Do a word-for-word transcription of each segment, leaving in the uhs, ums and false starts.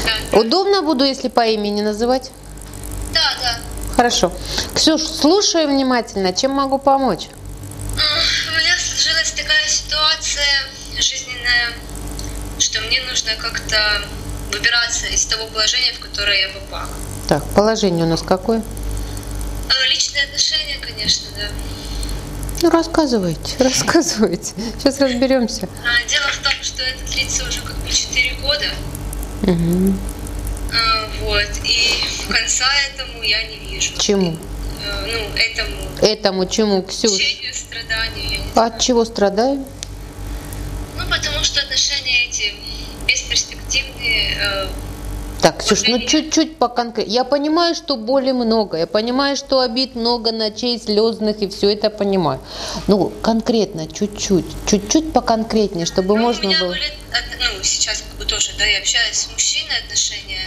да. Удобно буду, если по имени называть? Да, да. Хорошо. Ксюш, слушаю внимательно. Чем могу помочь? У меня сложилась такая ситуация жизненная, что мне нужно как-то выбираться из того положения, в которое я попала. Так, положение у нас какое? Личные отношения, конечно, да. Ну, рассказывайте, рассказывайте. Сейчас разберемся. Дело в том, что это длится уже как бы четыре года. Угу. Вот. И конца этому я не вижу. Чему? Ну, этому. Этому чему, Ксюш? Мучению, страданию, я не От знаю. чего страдаем? Ну, потому что отношения эти бесперспективные. Э, Так, Ксюш, ну чуть-чуть по конкретнее. Я понимаю, что боли много, я понимаю, что обид много, ночей слезных, и все это понимаю. Ну, конкретно, чуть-чуть, чуть-чуть поконкретнее, чтобы ну, можно у меня было... были, ну, сейчас как бы тоже, да, я общаюсь с мужчиной отношения.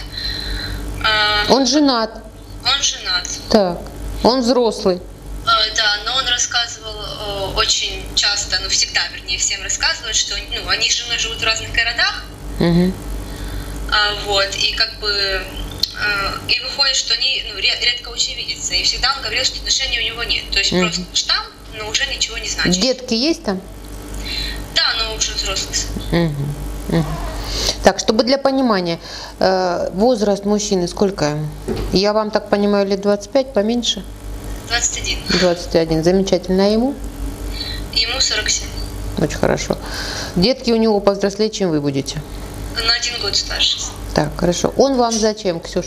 Э, Он женат. он женат. Так, он взрослый. Э, да, но он рассказывал э, очень часто, ну, всегда, вернее, всем рассказывает, что ну, они с женой живут в разных городах. Угу. А, вот, и как бы э, и выходит, что они ну, редко очень видятся. И всегда он говорил, что отношений у него нет. То есть mm. просто штамп, но уже ничего не значит. Детки есть там? Да, но уже взрослый. Угу. Угу. Так, чтобы для понимания, э, возраст мужчины сколько? Я вам так понимаю, лет двадцать пять, поменьше? двадцать один. двадцать один. Замечательно. А ему? Ему сорок семь. Очень хорошо. Детки у него повзрослее, чем вы будете? На один год старше. Так, хорошо. Он вам зачем, Ксюш?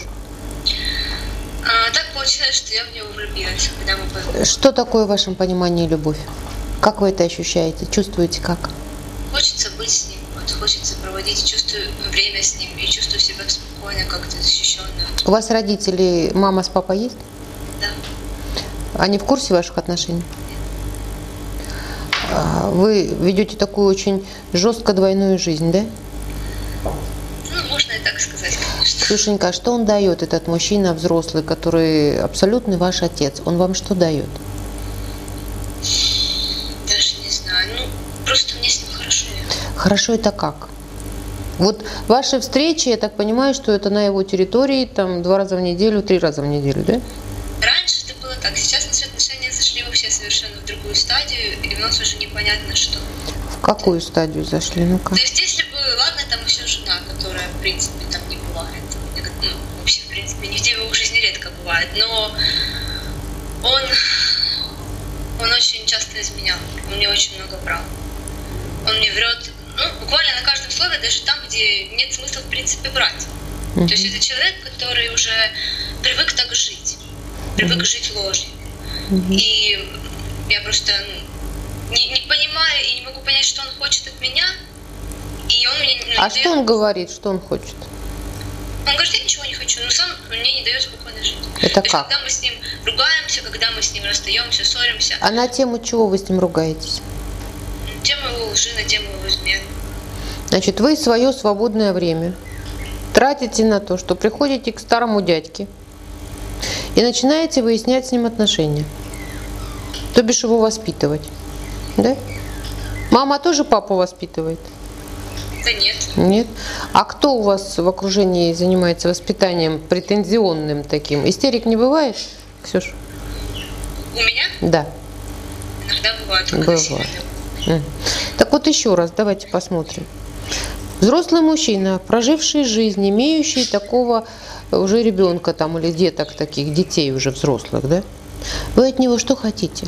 А, так получилось, что я в него влюбилась, когда мы познакомились. Что такое в вашем понимании любовь? Как вы это ощущаете? Чувствуете как? Хочется быть с ним, вот, хочется проводить, чувствую время с ним и чувствую себя спокойно, как-то защищенно. У вас родители, мама с папой есть? Да. Они в курсе ваших отношений? Вы ведете такую очень жестко двойную жизнь, да? Ну, можно и так сказать, конечно. Ксюшенька, а что он дает, этот мужчина взрослый, который абсолютный ваш отец? Он вам что дает? Даже не знаю. Ну, просто мне с ним хорошо. Хорошо это как? Вот ваши встречи, я так понимаю, что это на его территории, там, два раза в неделю, три раза в неделю, да? Раньше это было так. Сейчас наши отношения зашли вообще совершенно в другую стадию, и у нас уже непонятно что. В какую стадию зашли? Ну-ка. То есть, если бы, ладно, там еще жена, которая, в принципе, там не бывает. Ну, вообще, в принципе, нигде в его жизни редко бывает. Но он, он очень часто изменял. Он мне очень много брал. Он мне врет, ну, буквально на каждом слове, даже там, где нет смысла, в принципе, брать. Mm-hmm. То есть, это человек, который уже привык так жить. Привык mm-hmm. жить ложью. Mm-hmm. И я просто не, не понимаю и не могу понять, что он хочет от меня. И он мне не а дает... что он говорит, что он хочет? Он говорит, я ничего не хочу, но сам мне не дает спокойно жить. Это То как? Есть, когда мы с ним ругаемся, когда мы с ним расстаемся, ссоримся. А на тему чего вы с ним ругаетесь? Тема его лжи, на тему его измен. Значит, вы свое свободное время тратите на то, что приходите к старому дядьке и начинаете выяснять с ним отношения. То бишь его воспитывать. Да? Мама тоже папу воспитывает? Да нет. Нет. А кто у вас в окружении занимается воспитанием претензионным таким? Истерик не бывает, Ксюш? У меня? Да. Иногда бывает. Бывает. Так вот еще раз, давайте посмотрим. Взрослый мужчина, проживший жизнь, имеющий такого уже ребенка там или деток таких, детей уже взрослых, да? Вы от него что хотите?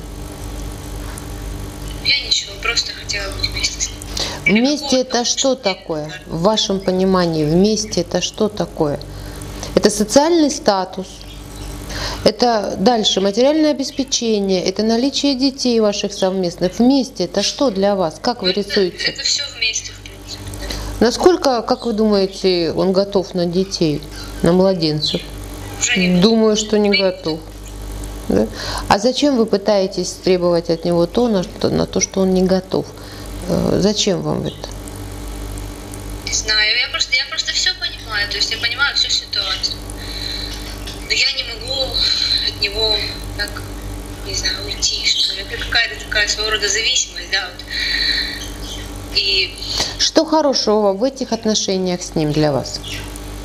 Я ничего, просто хотела быть вместе с ним. Вместе это что такое? В вашем понимании, вместе это что такое? Это социальный статус, это дальше материальное обеспечение, это наличие детей ваших совместных. Вместе это что для вас? Как вы рисуете? Это, это все вместе, в принципе. Да. Насколько, как вы думаете, он готов на детей, на младенцев? Уже не Думаю, что не готов. Да? А зачем вы пытаетесь требовать от него то, на, что, на то, что он не готов? Зачем вам это? Не знаю, я просто, я просто все понимаю, то есть я понимаю всю ситуацию. Но я не могу от него так, не знаю, уйти, что ли. Это какая-то такая своего рода зависимость, да, вот. И... Что хорошего в этих отношениях с ним для вас?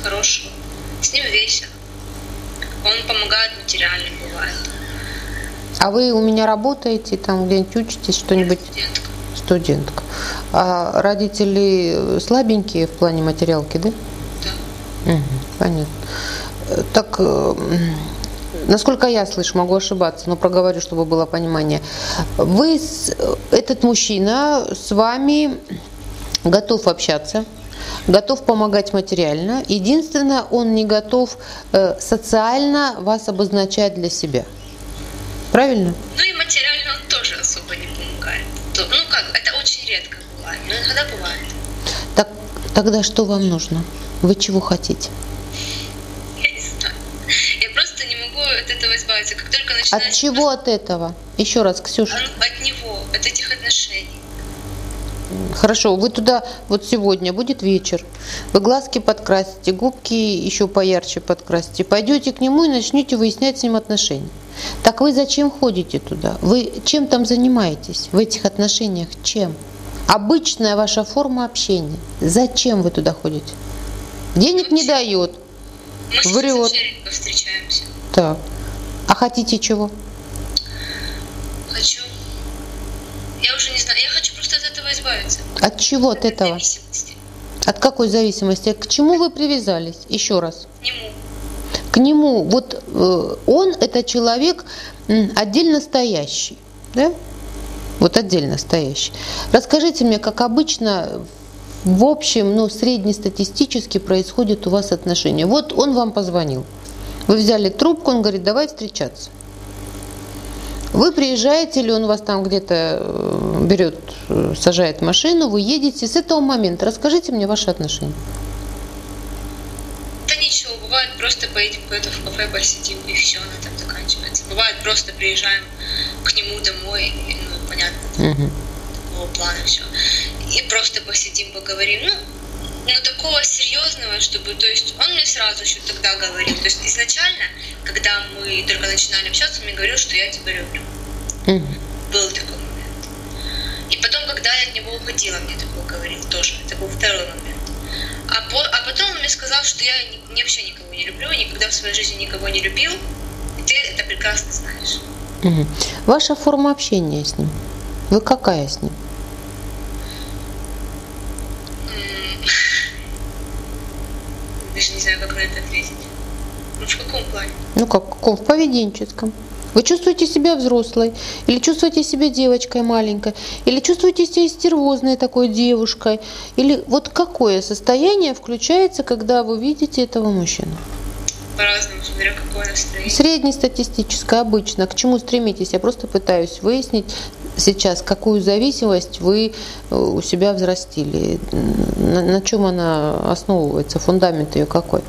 хорошего. С ним весело. Он помогает материально, бывает. А вы у меня работаете, там где-нибудь учитесь, что-нибудь? Студентка. Студентка. А родители слабенькие в плане материалки, да? Да. Угу, понятно. Так, насколько я слышу, могу ошибаться, но проговорю, чтобы было понимание. Вы, этот мужчина с вами готов общаться, готов помогать материально. Единственное, он не готов социально вас обозначать для себя. Правильно? Ну и материально он тоже особо не помогает. Ну как, это очень редко бывает, но иногда бывает. Так, тогда что вам нужно? Вы чего хотите? Я не знаю. Я просто не могу от этого избавиться. Как только начинается... От чего от этого? Еще раз, Ксюша. От него, от этих отношений. Хорошо, вы туда, вот сегодня будет вечер, вы глазки подкрасите, губки еще поярче подкрасите, пойдете к нему и начнете выяснять с ним отношения. Так вы зачем ходите туда? Вы чем там занимаетесь в этих отношениях? Чем? Обычная ваша форма общения. Зачем вы туда ходите? Денег не дает, Мы врет. сейчас редко встречаемся. Так. А хотите чего? Хочу. Я уже не знаю. Я хочу просто от этого избавиться. От чего от этого? Зависимости. От какой зависимости? К чему вы привязались? Еще раз. К нему. К нему, вот э, он это человек м, отдельно стоящий, да? Вот отдельно стоящий. Расскажите мне, как обычно, в общем, ну, среднестатистически происходит у вас отношения. Вот он вам позвонил. Вы взяли трубку, он говорит, давай встречаться. Вы приезжаете, или он вас там где-то берет, сажает в машину, вы едете. С этого момента расскажите мне ваши отношения. Да ничего, бывает просто поедем куда-то в кафе, посидим, и все, на этом заканчивается. Бывает просто приезжаем к нему домой, и, ну, понятно, Угу. такого плана все. И просто посидим, поговорим. Ну, ну, такого серьезного, чтобы, то есть, он мне сразу еще тогда говорил, то есть, изначально, когда мы только начинали общаться, он мне говорил, что я тебя люблю. Угу. Был такой момент. И потом, когда я от него уходила, мне такое говорил тоже. Это был второй момент. А, по, а потом он мне сказал, что я ни, ни- вообще никого не люблю, никогда в своей жизни никого не любил. И ты это прекрасно знаешь. Угу. Ваша форма общения с ним? Вы какая с ним? М, Даже не знаю, как на это ответить. Ну, в каком плане? Ну как, в каком? В поведенческом. Вы чувствуете себя взрослой, или чувствуете себя девочкой маленькой, или чувствуете себя стервозной такой девушкой, или вот какое состояние включается, когда вы видите этого мужчину? По-разному, смотря какое настроение. Среднестатистическое, обычно. К чему стремитесь? Я просто пытаюсь выяснить сейчас, какую зависимость вы э, у себя взрастили, на, на чем она основывается, фундамент ее какой?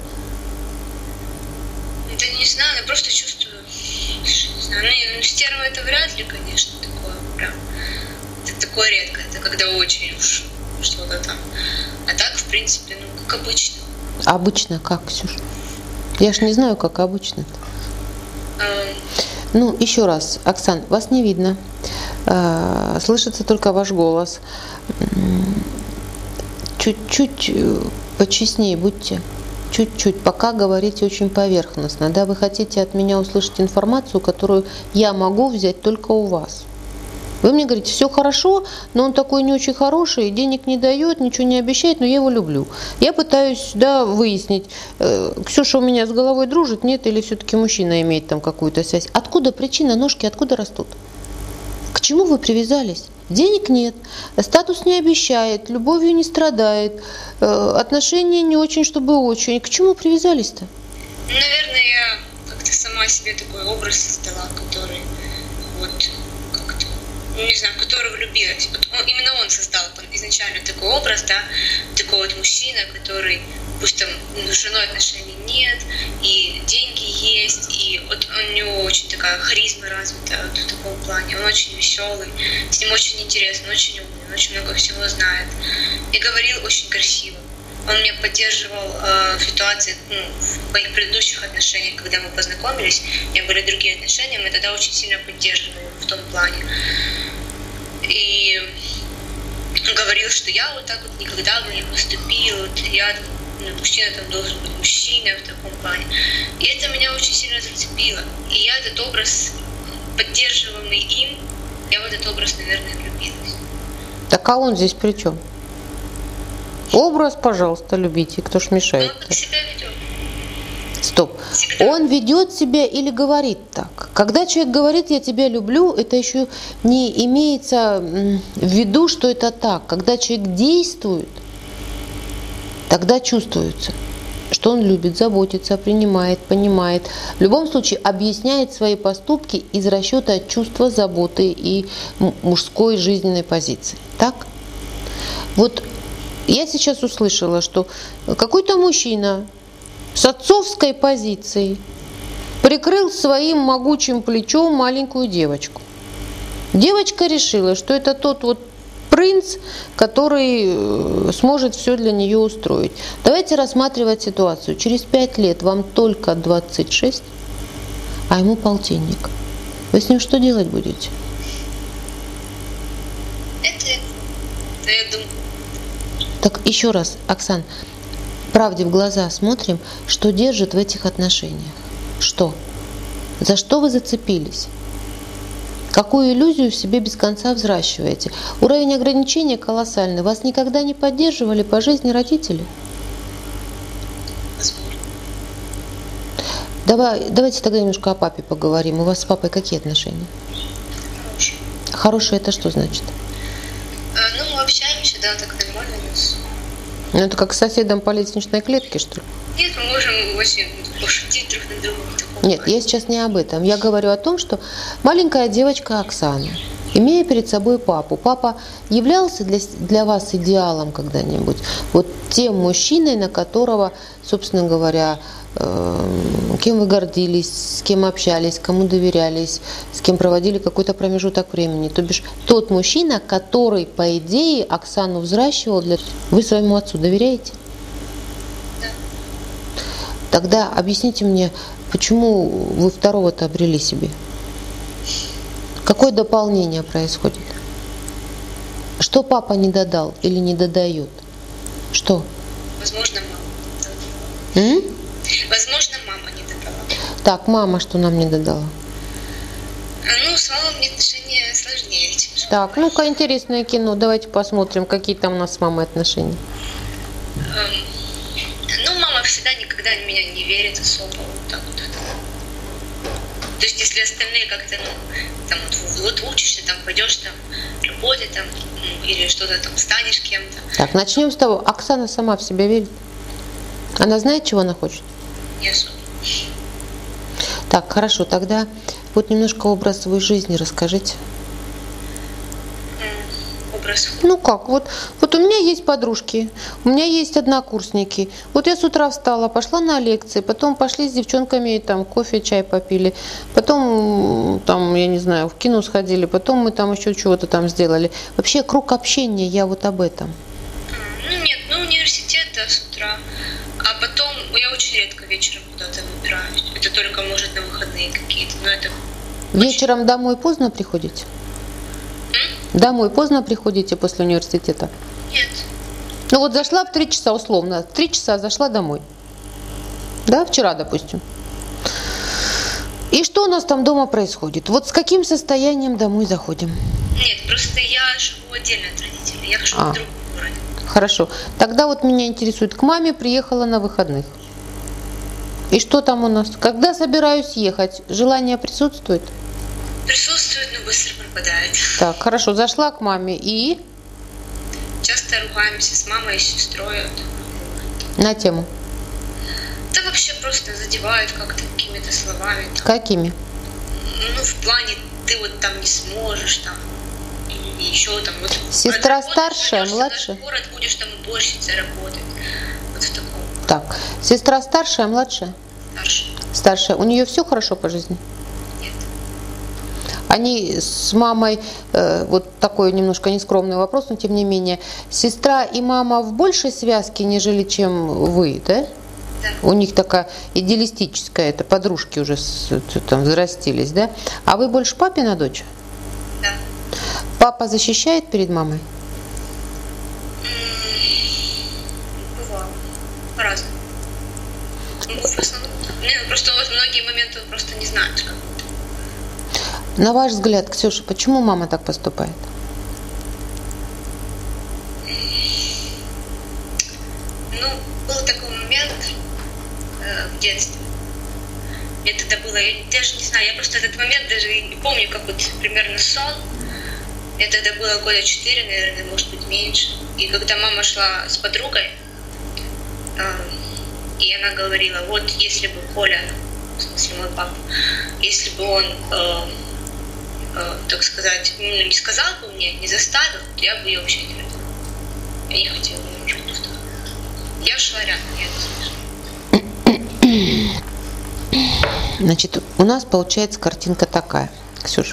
Да не знаю, я просто чувствую. Не знаю, ну, ну, стерва это вряд ли, конечно, такое прям. Это такое редко, это когда очень уж что-то там. А так, в принципе, ну, как обычно. Обычно как, Ксюша? Я ж не знаю, как обычно-то. Эм, Ну, еще раз, Оксан, вас не видно. Э, Слышится только ваш голос. М, Чуть-чуть э, почестнее будьте. Чуть-чуть. Пока говорите очень поверхностно. Да, вы хотите от меня услышать информацию, которую я могу взять только у вас. Вы мне говорите, все хорошо, но он такой не очень хороший, денег не дает, ничего не обещает, но я его люблю. Я пытаюсь, да, выяснить, э, Ксюша у меня с головой дружит, нет, или все-таки мужчина имеет там какую-то связь. Откуда причина, ножки откуда растут? К чему вы привязались? Денег нет, статус не обещает, любовью не страдает, э, отношения не очень, чтобы очень. К чему привязались-то? наверное, я как-то сама себе такой образ создала, который вот как-то, ну, не знаю, в которого влюбилась. Вот он, именно он создал там изначально такой образ, да, такой вот мужчина, который, пусть там ну, с женой отношений нет, и деньги есть, и вот у него очень такая харизма развита вот в таком плане, он очень веселый, с ним очень интересно, он очень умный, он очень много всего знает, и говорил очень красиво. Он меня поддерживал э, в ситуации, ну, в моих предыдущих отношениях, когда мы познакомились, у меня были другие отношения, мы тогда очень сильно поддерживали в том плане. И говорил, что я вот так вот никогда бы не поступила, вот я ну, мужчина там должен быть мужчиной в таком плане. И это меня очень сильно зацепило. И я этот образ, поддерживаемый им, я в этот образ, наверное, влюбилась. Так а он здесь при чем? Образ, пожалуйста, любите, кто ж мешает. Но он так себя ведет. Стоп. Всегда. Он ведет себя или говорит так? Когда человек говорит «я тебя люблю», это еще не имеется в виду, что это так. Когда человек действует, тогда чувствуется, что он любит, заботится, принимает, понимает. В любом случае объясняет свои поступки из расчета чувства, заботы и мужской жизненной позиции. Так? Вот я сейчас услышала, что какой-то мужчина с отцовской позицией прикрыл своим могучим плечом маленькую девочку. Девочка решила, что это тот вот принц, который сможет все для нее устроить. Давайте рассматривать ситуацию. Через пять лет вам только двадцать шесть, а ему полтинник. Вы с ним что делать будете? Это, это я думаю. Так еще раз, Оксан, правде в глаза смотрим, что держит в этих отношениях. Что? За что вы зацепились? Какую иллюзию в себе без конца взращиваете? Уровень ограничения колоссальный. Вас никогда не поддерживали по жизни родители? Возможно. Давай, давайте тогда немножко о папе поговорим. У вас с папой какие отношения? Хороший. Хорошие это что значит? А, ну, мы общаемся, да, так нормально у нас. Ну, это как с соседом по лестничной клетке, что ли? Нет, мы можем очень пошутить друг на друга. в таком Нет, плане. я сейчас не об этом. Я говорю о том, что маленькая девочка Оксана, имея перед собой папу, папа являлся для, для вас идеалом когда-нибудь? Вот тем мужчиной, на которого, собственно говоря, э, кем вы гордились, с кем общались, кому доверялись, с кем проводили какой-то промежуток времени. То бишь тот мужчина, который, по идее, Оксану взращивал для... Вы своему отцу доверяете? Да. Тогда объясните мне, почему вы второго-то обрели себе? Какое дополнение происходит? Что папа не додал или не додает? Что? Возможно, мама. М? Возможно, мама не додала. Так, мама что нам не додала? А, ну, с мамой мне отношения сложнее, чем с Так, ну-ка, интересное кино. Давайте посмотрим, какие там у нас с мамой отношения. Эм, ну, мама всегда никогда в меня не верит особо. Вот так вот. То есть, если остальные как-то, ну, там, вот, вот учишься, там, пойдешь, там, работать, там, ну, или что-то там, станешь кем-то. Так, начнем с того. Оксана сама в себя верит? Она знает, чего она хочет? Не особо. Так, хорошо, тогда вот немножко образ своей жизни расскажите. М, Образ. Ну как, вот, вот у меня есть подружки, у меня есть однокурсники. Вот я с утра встала, пошла на лекции, потом пошли с девчонками, там, кофе, чай попили, потом, там, я не знаю, в кино сходили, потом мы там еще чего-то там сделали. Вообще круг общения, я вот об этом. А, Ну, нет, ну, университет, да, с утра. А потом, я очень редко вечером куда-то выбираюсь. Это только, может, на выходные какие-то, но это... Вечером домой поздно приходите? Домой поздно приходите после университета? Нет. Ну вот зашла в три часа условно, в три часа зашла домой. Да, вчера, допустим. И что у нас там дома происходит? Вот с каким состоянием домой заходим? Нет, просто я живу отдельно от родителей. Я живу А. в другом городе. Хорошо. Тогда вот меня интересует, к маме приехала на выходных. И что там у нас? Когда собираюсь ехать, желание присутствует? Присутствует, но быстро пропадает. Так, хорошо, зашла к маме и Часто ругаемся с мамой и с сестрой. на тему. Да вообще просто задевают как-то какими-то словами. Там. Какими? Ну, в плане, ты вот там не сможешь, там, или еще там. Вот, Сестра отработаешь, старшая, вернешься в младшая? наш город, будешь там уборщицей работать. Вот в таком. Так, сестра старшая, младшая? Старше. Старшая. У нее все хорошо по жизни? Нет. Они с мамой, э, вот такой немножко нескромный вопрос, но тем не менее, сестра и мама в большей связке, нежели чем вы, да? Да. У них такая идеалистическая, это подружки уже с, там взрастились, да? А вы больше папина дочь? Да. Папа защищает перед мамой? М, Бывало. По-разному. Ну, в основном, не, ну, просто вот многие моменты он просто не знаешь, как. На ваш взгляд, Ксюша, почему мама так поступает? Ну, был такой момент э, в детстве. Мне тогда было, я даже не знаю, я просто этот момент даже не помню, как вот примерно сон. Мне тогда было года четыре, наверное, может быть, меньше. И когда мама шла с подругой, э, и она говорила, вот если бы Коля, в смысле мой папа, если бы он, э, э, так сказать, ну, не сказал бы мне, не заставил, то я бы ее вообще не родила. Я не хотела ее жить. Я шла рядом, я это слышала. Значит, у нас получается картинка такая, Ксюш.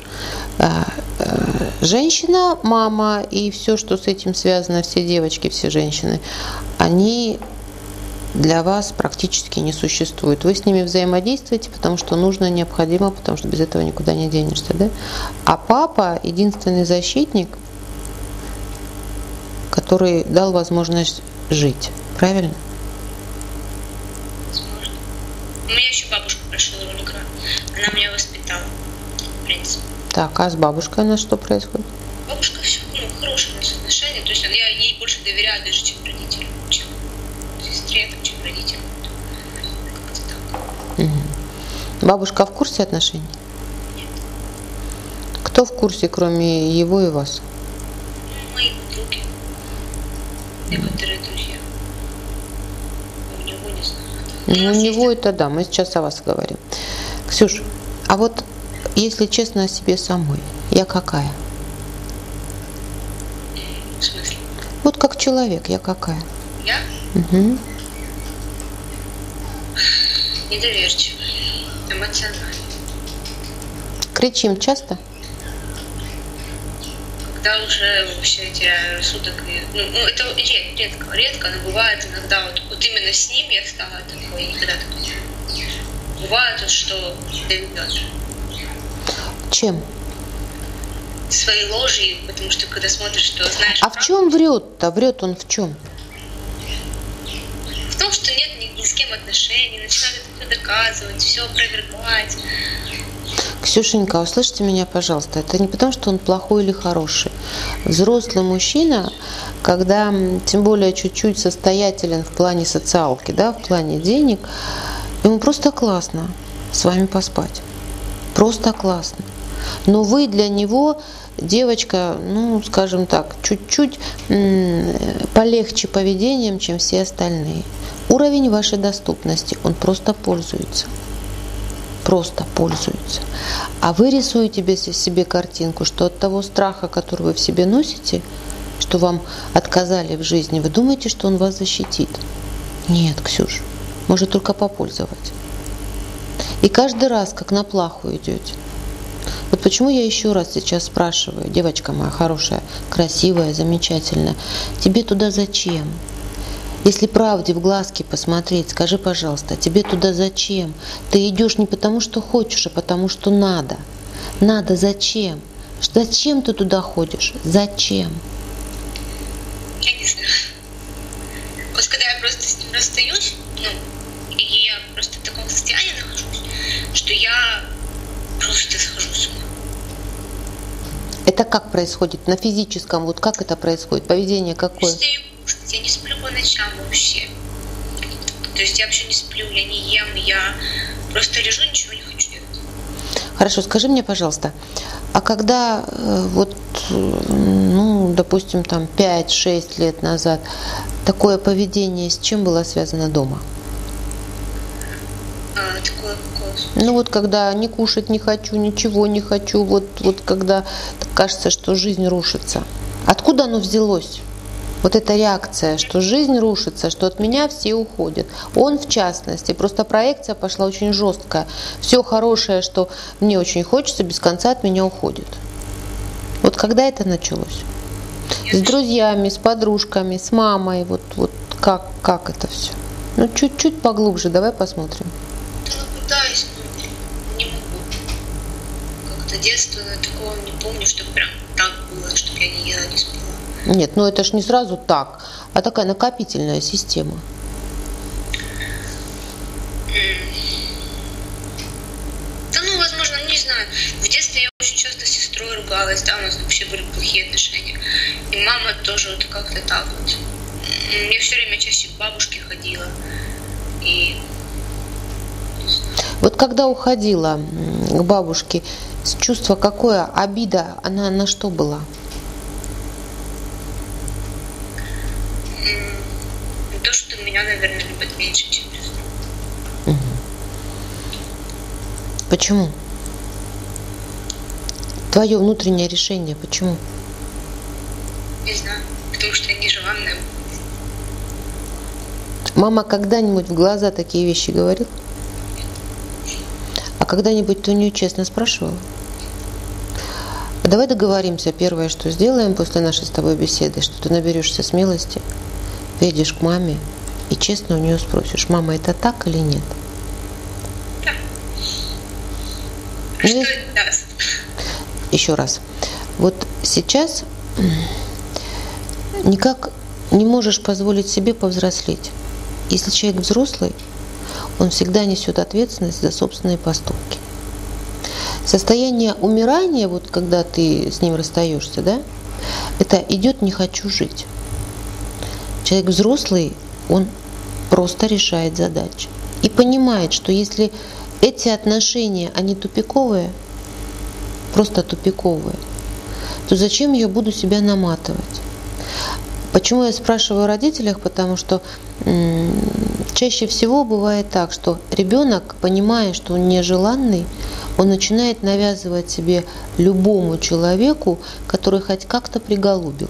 Женщина, мама и все, что с этим связано, все девочки, все женщины, они для вас практически не существуют. Вы с ними взаимодействуете, потому что нужно, необходимо, потому что без этого никуда не денешься, да? А папа единственный защитник, который дал возможность жить. Правильно? Возможно. У меня еще бабушка прошла роль игра. Она меня воспитала, в принципе. Так, а с бабушкой у нас что происходит? Бабушка все, ну, хорошие у нас отношения. То есть я ей больше доверяю даже, чем родителям, чем сестре, там, чем родителям. Как-то так. Угу. Бабушка в курсе отношений? Нет. Кто в курсе, кроме его и вас? Ну, мои подруги. Некоторые друзья. У него не знаю. Ну, у него это да, мы сейчас о вас говорим. Ксюш, а вот если честно о себе самой, я какая? В смысле? Вот как человек, я какая? Я? Угу. Недоверчивая. Эмоциональная. Кричим часто? Когда уже вообще теряю рассудок. И, ну, ну, это ред, редко, редко, но бывает иногда, вот, вот именно с ним я стала такой, никогда такой не было. Бывает, вот, что доведешь. Чем? Своей ложью, потому что когда смотришь, что знаешь... А в чем врет-то? Врет он в чем? В том, что нет ни, ни с кем отношений, начинает это все доказывать, все опровергать. Ксюшенька, услышьте меня, пожалуйста. Это не потому, что он плохой или хороший. Взрослый мужчина, когда тем более чуть-чуть состоятелен в плане социалки, да, в плане денег, ему просто классно с вами поспать. Просто классно. Но вы для него девочка, ну, скажем так, чуть-чуть полегче поведением, чем все остальные. Уровень вашей доступности, он просто пользуется. Просто пользуется. А вы рисуете себе картинку, что от того страха, который вы в себе носите, что вам отказали в жизни, вы думаете, что он вас защитит? Нет, Ксюш, может только попользовать. И каждый раз, как на плаху идете. Вот почему я еще раз сейчас спрашиваю, девочка моя хорошая, красивая, замечательная, тебе туда зачем? Если правде в глазки посмотреть, скажи, пожалуйста, тебе туда зачем? Ты идешь не потому, что хочешь, а потому, что надо. Надо зачем? Зачем ты туда ходишь? Зачем? Я не знаю. Вот когда я просто с ним расстаюсь, ну, и я просто в таком состоянии нахожусь, что я просто схожу с ума. Это как происходит? На физическом, вот как это происходит? Поведение какое? Я не сплю по ночам вообще. То есть я вообще не сплю, я не ем, я просто лежу, ничего не хочу делать. Хорошо, скажи мне, пожалуйста, а когда э, вот, ну, допустим, там пять-шесть лет назад такое поведение с чем было связано дома? А, такое какое? Ну вот когда не кушать не хочу, ничего не хочу, вот, вот когда кажется, что жизнь рушится. Откуда оно взялось? Вот эта реакция, что жизнь рушится, что от меня все уходят. Он в частности, просто проекция пошла очень жесткая. Все хорошее, что мне очень хочется, без конца от меня уходит. Вот когда это началось? С друзьями, с подружками, с мамой, вот, вот как, как это все? Ну чуть-чуть поглубже, давай посмотрим. Да, ну пытаюсь, но не могу. Как-то детство такого не помню, что прям так было, чтобы я не ела, не спала. Нет, ну это ж не сразу так, а такая накопительная система. такие отношения. И мама тоже вот как-то так вот. Я все время чаще к бабушке ходила. И Вот когда уходила к бабушке, чувство какое, обида, она на что была? то, что меня, наверное, любят меньше, чем сестру. Угу. Почему? Твое внутреннее решение, почему? Не знаю, потому что я нежеланная. Мама когда-нибудь в глаза такие вещи говорит? А когда-нибудь ты у нее честно спрашивала? Давай договоримся, первое, что сделаем после нашей с тобой беседы, что ты наберешься смелости, приедешь к маме и честно у нее спросишь: мама, это так или нет? Да. Ну, Что это даст? Еще раз. Вот сейчас никак не можешь позволить себе повзрослеть. Если человек взрослый, он всегда несет ответственность за собственные поступки. Состояние умирания, вот когда ты с ним расстаешься, да, это идет «не хочу жить». Человек взрослый, он просто решает задачи и понимает, что если эти отношения, они тупиковые, просто тупиковые, то зачем я буду себя наматывать? Почему я спрашиваю о родителях? Потому что м- чаще всего бывает так, что ребенок, понимая, что он нежеланный, он начинает навязывать себе любому человеку, который хоть как-то приголубил.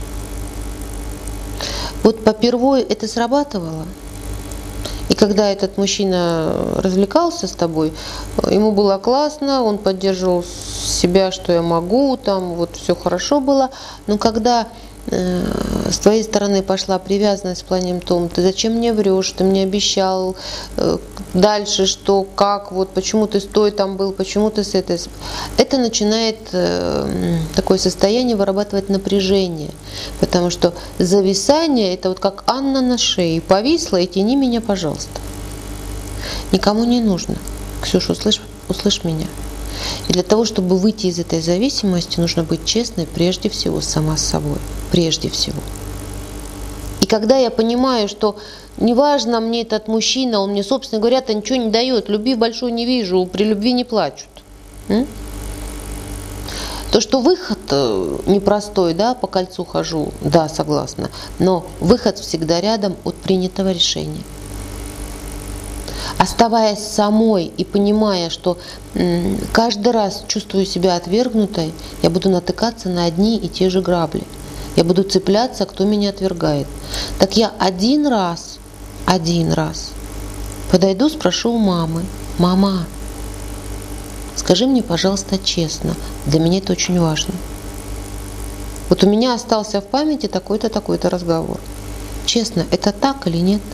Вот попервой это срабатывало. И когда этот мужчина развлекался с тобой, ему было классно, он поддерживал себя, что я могу, там вот все хорошо было. Но когда э, с твоей стороны пошла привязанность в плане том, ты зачем мне врешь, ты мне обещал, э, дальше что, как, вот почему ты с той там был, почему ты с этой. Это начинает э, такое состояние вырабатывать напряжение, потому что зависание это вот как Анна на шее, повисла и тяни меня, пожалуйста. Никому не нужно. Ксюша, услышь, услышь меня. И для того, чтобы выйти из этой зависимости, нужно быть честной прежде всего сама с собой. Прежде всего. И когда я понимаю, что неважно мне этот мужчина, он мне, собственно говоря-то ничего не дает, любви большой не вижу, при любви не плачут. М? То, что выход непростой, да, по кольцу хожу, да, согласна, но выход всегда рядом от принятого решения. Оставаясь самой и понимая, что м, каждый раз чувствую себя отвергнутой, я буду натыкаться на одни и те же грабли. Я буду цепляться, кто меня отвергает. Так я один раз, один раз подойду, спрошу у мамы: мама, скажи мне, пожалуйста, честно, для меня это очень важно. Вот у меня остался в памяти такой-то, такой-то разговор. Честно, это так или нет?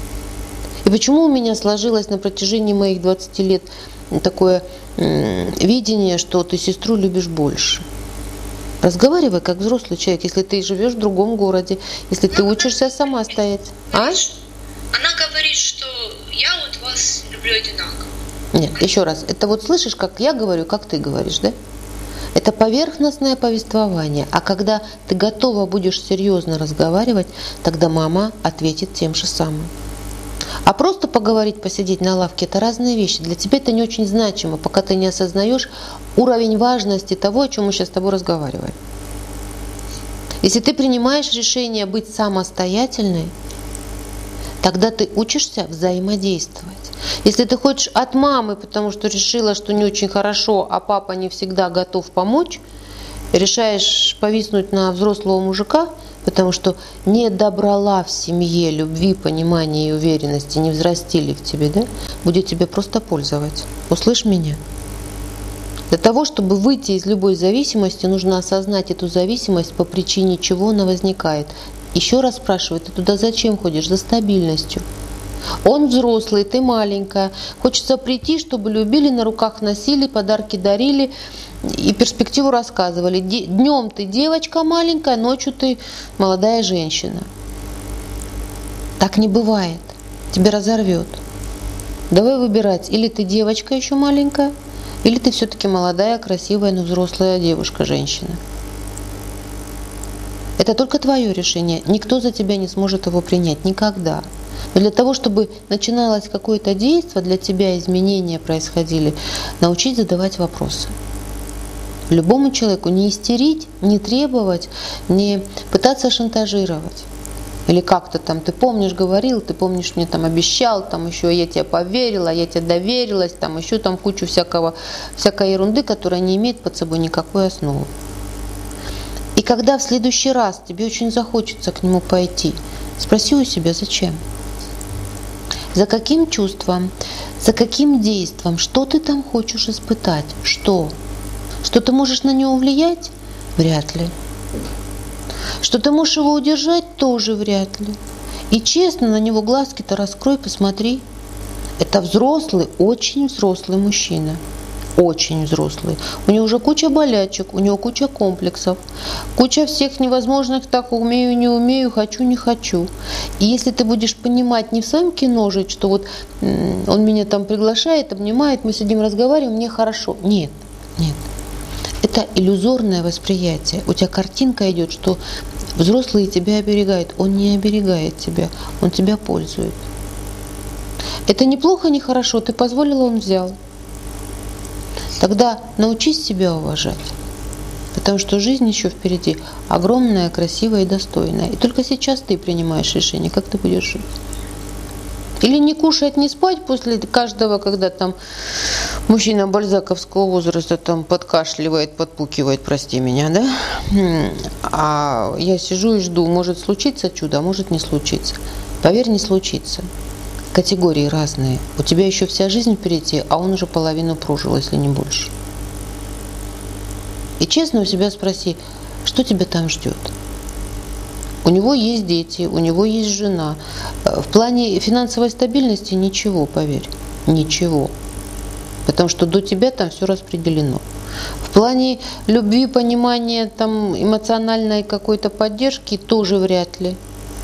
И почему у меня сложилось на протяжении моих двадцати лет такое м, видение, что ты сестру любишь больше? Разговаривай как взрослый человек, если ты живешь в другом городе, если ты учишься сама стоять. А? Она говорит, что я вот вас люблю одинаково. Нет, еще раз. Это вот слышишь, как я говорю, как ты говоришь, да? Это поверхностное повествование. А когда ты готова будешь серьезно разговаривать, тогда мама ответит тем же самым. А просто поговорить, посидеть на лавке – это разные вещи. Для тебя это не очень значимо, пока ты не осознаешь уровень важности того, о чем мы сейчас с тобой разговариваем. Если ты принимаешь решение быть самостоятельной, тогда ты учишься взаимодействовать. Если ты хочешь от мамы, потому что решила, что не очень хорошо, а папа не всегда готов помочь, решаешь повиснуть на взрослого мужика, потому что не добрала в семье любви, понимания и уверенности, не взрастили в тебе, да, будет тебе просто пользоваться. Услышь меня? Для того, чтобы выйти из любой зависимости, нужно осознать эту зависимость, по причине чего она возникает. Еще раз спрашиваю, ты туда зачем ходишь? За стабильностью. Он взрослый, ты маленькая. Хочется прийти, чтобы любили, на руках носили, подарки дарили и перспективу рассказывали. Днем ты девочка маленькая, ночью ты молодая женщина. Так не бывает. Тебя разорвет. Давай выбирать. Или ты девочка еще маленькая, или ты все-таки молодая, красивая, но взрослая девушка, женщина. Это только твое решение. Никто за тебя не сможет его принять. Никогда. Но для того, чтобы начиналось какое-то действие, для тебя изменения происходили, научить задавать вопросы. Любому человеку не истерить, не требовать, не пытаться шантажировать. Или как-то там, ты помнишь, говорил, ты помнишь, мне там обещал, там еще я тебе поверила, я тебе доверилась, там еще там кучу всякого, всякой ерунды, которая не имеет под собой никакой основы. И когда в следующий раз тебе очень захочется к нему пойти, спроси у себя, зачем? За каким чувством, за каким действием, что ты там хочешь испытать, что? Что ты можешь на него влиять? Вряд ли. Что ты можешь его удержать? Тоже вряд ли. И честно на него глазки-то раскрой, посмотри. Это взрослый, очень взрослый мужчина. Очень взрослый. У него уже куча болячек, у него куча комплексов, куча всех невозможных, так умею, не умею, хочу, не хочу. И если ты будешь понимать не в своем кино жить, что вот он меня там приглашает, обнимает, мы сидим, разговариваем, мне хорошо. Нет, нет. Это иллюзорное восприятие. У тебя картинка идет, что взрослый тебя оберегает. Он не оберегает тебя, он тебя пользует. Это не плохо, не хорошо. Ты позволила, он взял. Тогда научись себя уважать. Потому что жизнь еще впереди огромная, красивая и достойная. И только сейчас ты принимаешь решение, как ты будешь жить. Или не кушать, не спать после каждого, когда там мужчина бальзаковского возраста там подкашливает, подпукивает, прости меня, да? А я сижу и жду, может случиться чудо, а может не случиться. Поверь, не случится. Категории разные. У тебя еще вся жизнь впереди, а он уже половину прожил, если не больше. И честно у себя спроси, что тебя там ждет? У него есть дети, у него есть жена. В плане финансовой стабильности ничего, поверь, ничего. Потому что до тебя там все распределено. В плане любви, понимания, там, эмоциональной какой-то поддержки тоже вряд ли.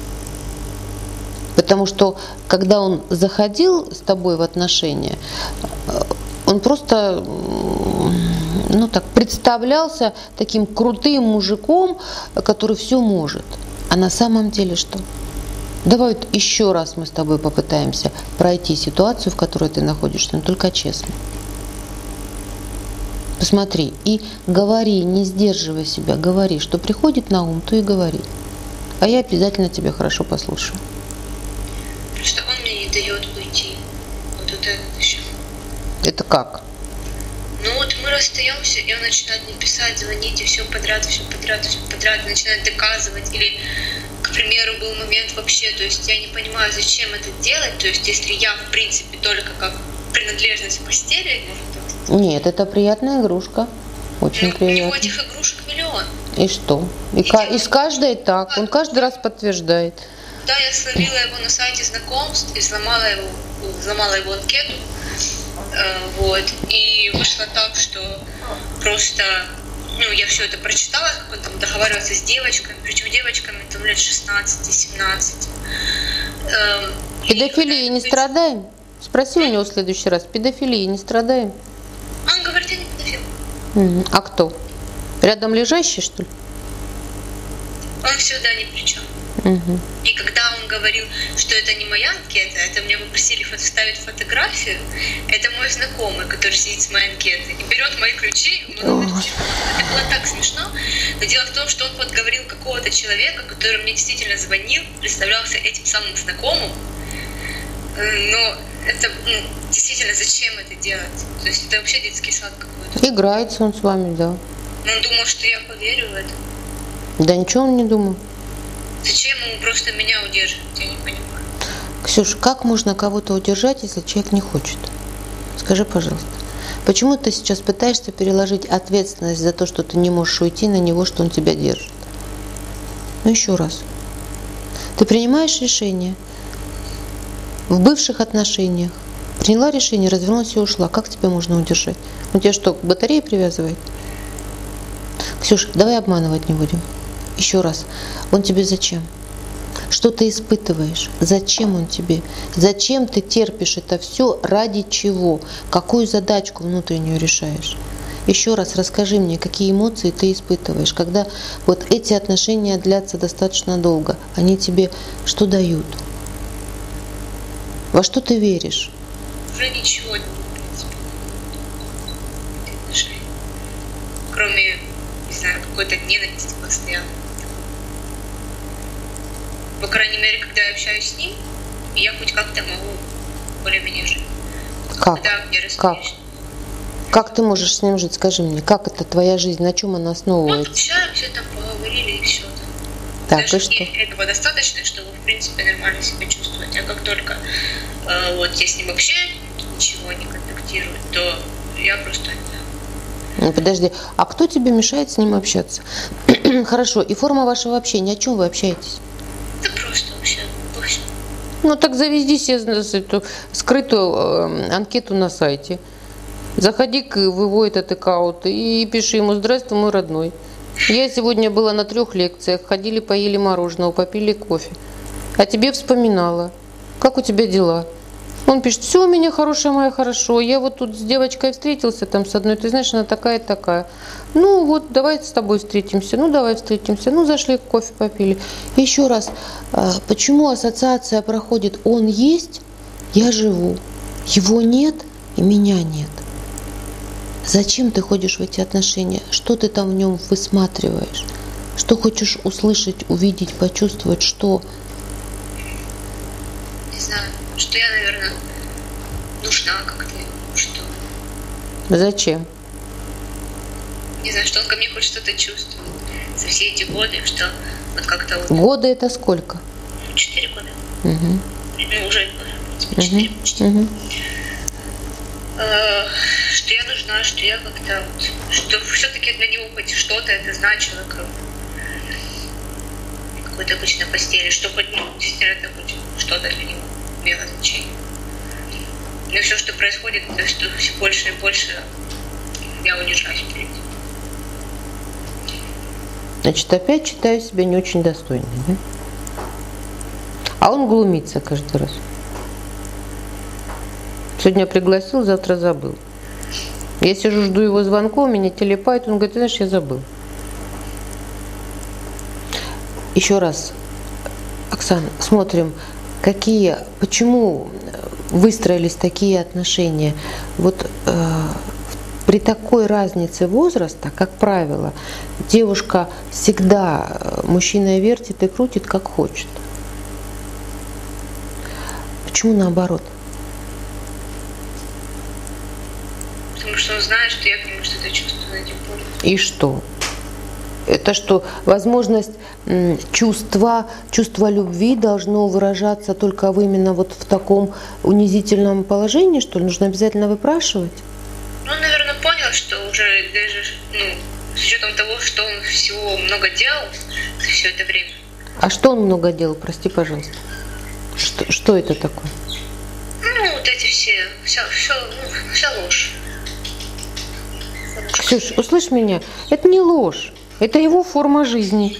Потому что когда он заходил с тобой в отношения, он просто, ну так, представлялся таким крутым мужиком, который все может. А на самом деле что? Давай вот еще раз мы с тобой попытаемся пройти ситуацию, в которой ты находишься, но только честно. Посмотри и говори, не сдерживай себя, говори, что приходит на ум, то и говори. А я обязательно тебя хорошо послушаю. Просто он мне не дает уйти. Вот это еще. Это как? Ну вот мы расстаемся, и он начинает мне писать, звонить, и все подряд, все подряд, все подряд, и начинает доказывать. Или, к примеру, был момент вообще, то есть я не понимаю, зачем это делать, то есть если я, в принципе, только как принадлежность в постели, может так сказать. Нет, это приятная игрушка. Очень Ну, приятно. у него этих игрушек миллион. И что? И, и, и с каждой так. Он каждый раз подтверждает. Да, я словила его на сайте знакомств и взломала его, взломала его анкету. Вот. И вышло так, что просто, ну, я все это прочитала, как он там договаривался с девочками, причем девочками там лет шестнадцать-семнадцать. Педофилией не страдаем? Спроси у него в следующий раз. Педофилией не страдаем? Он говорит, я не педофил. Угу. А кто? Рядом лежащий, что ли? Он всегда ни при чем. Угу. И когда он говорил, что это не моя анкета, это меня попросили вставить фотографию, это мой знакомый, который сидит с моей анкеты и берет мои ключи. Это было так смешно. Но дело в том, что он подговорил какого-то человека, который мне действительно звонил, представлялся этим самым знакомым. Но это, ну, действительно, зачем это делать? То есть это вообще детский сад какой-то. Играется он с вами, да. Но он думал, что я поверю в это. Да ничего он не думал. Зачем ему просто меня удерживать? Я не понимаю. Ксюш, как можно кого-то удержать, если человек не хочет? Скажи, пожалуйста. Почему ты сейчас пытаешься переложить ответственность за то, что ты не можешь уйти, на него, что он тебя держит? Ну еще раз. Ты принимаешь решение в бывших отношениях. Приняла решение, развернулась и ушла. Как тебя можно удержать? Он тебя что, к батарее привязывает? Ксюш, давай обманывать не будем. Еще раз. Он тебе зачем? Что ты испытываешь? Зачем он тебе? Зачем ты терпишь это все? Ради чего? Какую задачку внутреннюю решаешь? Еще раз расскажи мне, какие эмоции ты испытываешь, когда вот эти отношения длятся достаточно долго. Они тебе что дают? Во что ты веришь? Уже ничего, в принципе, эти отношения. Кроме, не знаю, какой-то ненависти постоянно. По крайней мере, когда я общаюсь с ним, я хоть как-то могу более-менее жить. Как? Когда мне Как? расслышно. Как ты можешь с ним жить? Скажи мне, как это твоя жизнь, на чем она Мы основывается? общаемся, там поговорили и все. Так, Даже и что? мне этого достаточно, чтобы, в принципе, нормально себя чувствовать. А как только э, вот я с ним вообще ничего не контактирую, то я просто... Ну, подожди, а кто тебе мешает с ним общаться? Хорошо, и форма вашего общения, о чем вы общаетесь? Да просто вообще обо всем. Ну так заведи себе эту скрытую э, анкету на сайте. Заходи в его этот аккаунт и пиши ему: здравствуй, мой родной. Я сегодня была на трех лекциях, ходили, поели мороженого, попили кофе. А тебе вспоминала. Как у тебя дела? Он пишет: все у меня хорошая моя, хорошо. Я вот тут с девочкой встретился там с одной, ты знаешь, она такая-такая. Ну вот, давай с тобой встретимся. Ну давай встретимся. Ну зашли, кофе попили. Еще раз, почему ассоциация проходит: он есть, я живу. Его нет и меня нет. Зачем ты ходишь в эти отношения? Что ты там в нем высматриваешь? Что хочешь услышать, увидеть, почувствовать? Что? Не знаю, что я, наверное, нужна как-то ему, что... Зачем? Не знаю, что он ко мне хоть что-то чувствует за все эти годы, что вот как-то вот... Годы это сколько? Ну, четыре года. Угу. Ну, уже, в принципе, четыре почти. Угу. Э, что я нужна, что я как-то вот... Что все-таки для него хоть что-то это значило, кроме какой-то обычной постели, что хоть, ну, действительно, это хоть что-то для него имело значение. Но все, что происходит, это что все больше и больше я унижаюсь перед ним. Значит, опять считаю себя не очень достойной, да? А он глумится каждый раз. Сегодня пригласил, завтра забыл. Я сижу, жду его звонков, меня телепает, он говорит: ты знаешь, я забыл. Еще раз, Оксана, смотрим, какие, почему выстроились такие отношения. Вот э, при такой разнице возраста, как правило, девушка всегда мужчина вертит и крутит, как хочет. Почему наоборот? Потому что он знает, что я к нему что-то чувствую на этих пор. И что? Это что, возможность м, чувства, чувства любви должно выражаться только в именно вот в таком унизительном положении, что ли? Нужно обязательно выпрашивать? Ну, он, наверное, понял, что уже даже, ну, с учетом того, что он всего много делал за все это время. А что он много делал, прости, пожалуйста? Что, что это такое? Ну, вот эти все, вся, все, ну, вся ложь. Ксюш, услышь меня, это не ложь. Это его форма жизни.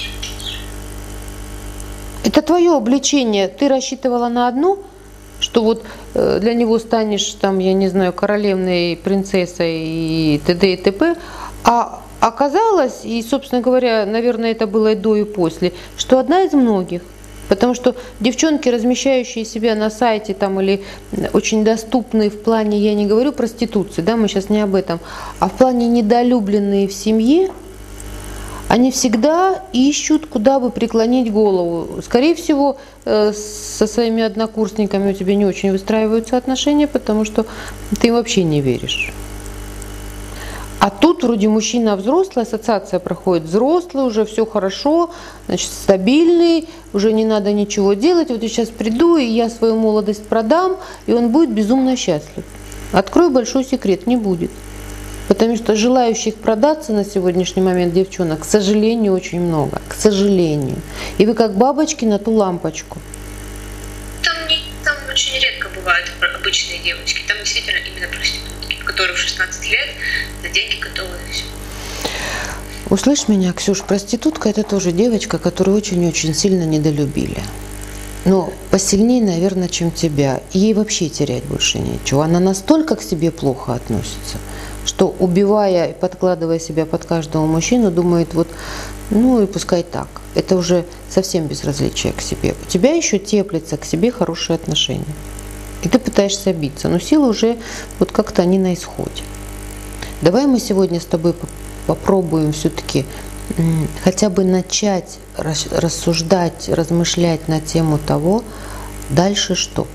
Это твое обличение. Ты рассчитывала на одно, что вот для него станешь, там, я не знаю, королевной, принцессой и т.д. и т.п. А оказалось, и, собственно говоря, наверное, это было и до, и после, что одна из многих. Потому что девчонки, размещающие себя на сайте там, или очень доступные в плане, я не говорю проституции, да, мы сейчас не об этом, а в плане недолюбленные в семье, они всегда ищут, куда бы преклонить голову. Скорее всего, со своими однокурсниками у тебя не очень выстраиваются отношения, потому что ты им вообще не веришь. А тут вроде мужчина взрослый, ассоциация проходит взрослый, уже все хорошо, значит, стабильный, уже не надо ничего делать. Вот я сейчас приду, и я свою молодость продам, и он будет безумно счастлив. Открою большой секрет: не будет. Потому что желающих продаться на сегодняшний момент девчонок, к сожалению, очень много. К сожалению. И вы как бабочки на ту лампочку. Там, не, там очень редко бывают обычные девочки. Там действительно именно проститутки, которые в шестнадцать лет за деньги готовы на все. Услышь меня, Ксюш, проститутка — это тоже девочка, которую очень-очень сильно недолюбили. Но посильнее, наверное, чем тебя. И ей вообще терять больше нечего. Она настолько к себе плохо относится, что, убивая и подкладывая себя под каждого мужчину, думает, вот, ну и пускай так. Это уже совсем безразличие к себе. У тебя еще теплится к себе хорошие отношения. И ты пытаешься биться, но силы уже вот как-то они на исходе. Давай мы сегодня с тобой попробуем все-таки хотя бы начать рассуждать, размышлять на тему того, дальше что.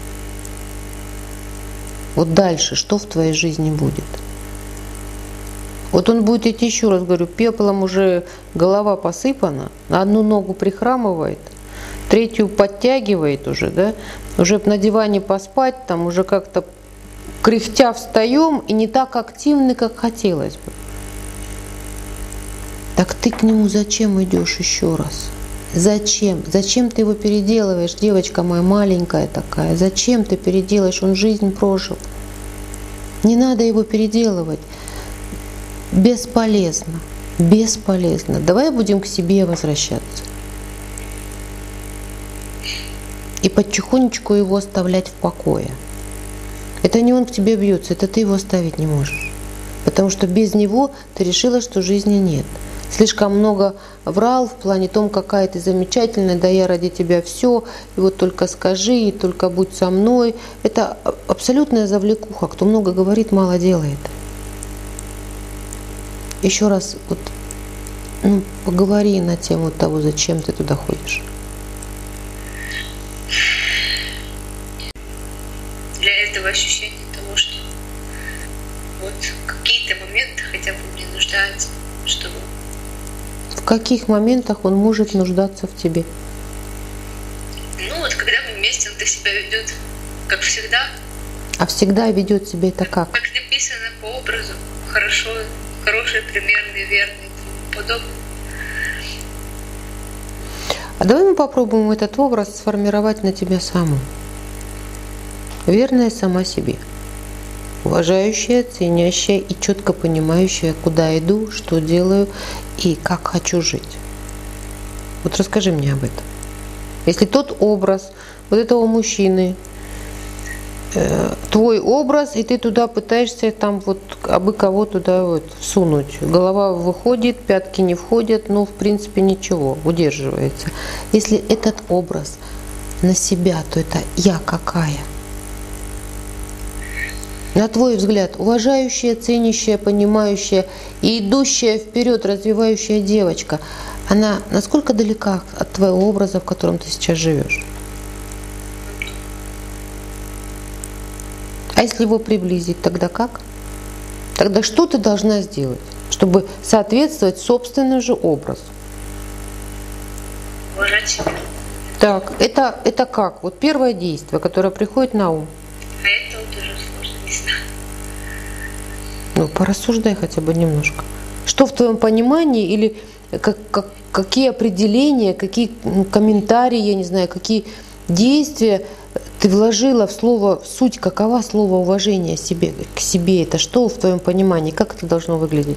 Вот дальше что в твоей жизни будет. Вот он будет идти, еще раз говорю, пеплом уже голова посыпана, на одну ногу прихрамывает, третью подтягивает уже, да, уже на диване поспать, там уже как-то кряхтя встаем и не так активны, как хотелось бы. Так ты к нему зачем идешь еще раз? Зачем? Зачем ты его переделываешь, девочка моя маленькая такая? Зачем ты переделаешь? Он жизнь прожил. Не надо его переделывать. Бесполезно. Бесполезно. Давай будем к себе возвращаться. И потихонечку его оставлять в покое. Это не он к тебе бьется, это ты его оставить не можешь. Потому что без него ты решила, что жизни нет. Слишком много врал в плане том, какая ты замечательная, да я ради тебя все, и вот только скажи, и только будь со мной. Это абсолютная завлекуха. Кто много говорит, мало делает. Еще раз вот, ну, поговори на тему того, зачем ты туда ходишь. Для этого ощущения того, что вот какие-то моменты хотя бы мне нуждаются, чтобы... В каких моментах он может нуждаться в тебе? Ну вот когда мы вместе, он себя ведет, как всегда. А всегда ведет себя это как? Как написано по образу, хорошо, хороший, примерный, верный и тому подобное. А давай мы попробуем этот образ сформировать на тебя саму. Верная сама себе. Уважающая, ценящая и четко понимающая, куда иду, что делаю и как хочу жить. Вот расскажи мне об этом. Если тот образ вот этого мужчины, э, твой образ, и ты туда пытаешься там вот абы кого туда вот всунуть. Голова выходит, пятки не входят, но в принципе ничего, удерживается. Если этот образ на себя, то это я какая? На твой взгляд, уважающая, ценящая, понимающая и идущая вперед, развивающая девочка, она насколько далека от твоего образа, в котором ты сейчас живешь? А если его приблизить, тогда как? Тогда что ты должна сделать, чтобы соответствовать собственному же образу? Уважать себя. Так, это, это как? Вот первое действие, которое приходит на ум. А это вот уже сложно, не знаю. Ну, порассуждай хотя бы немножко. Что в твоем понимании или как, как, какие определения, какие ну, комментарии, я не знаю, какие действия ты вложила в слово, в суть, какова слово уважение себе, к себе? Это что в твоем понимании? Как это должно выглядеть?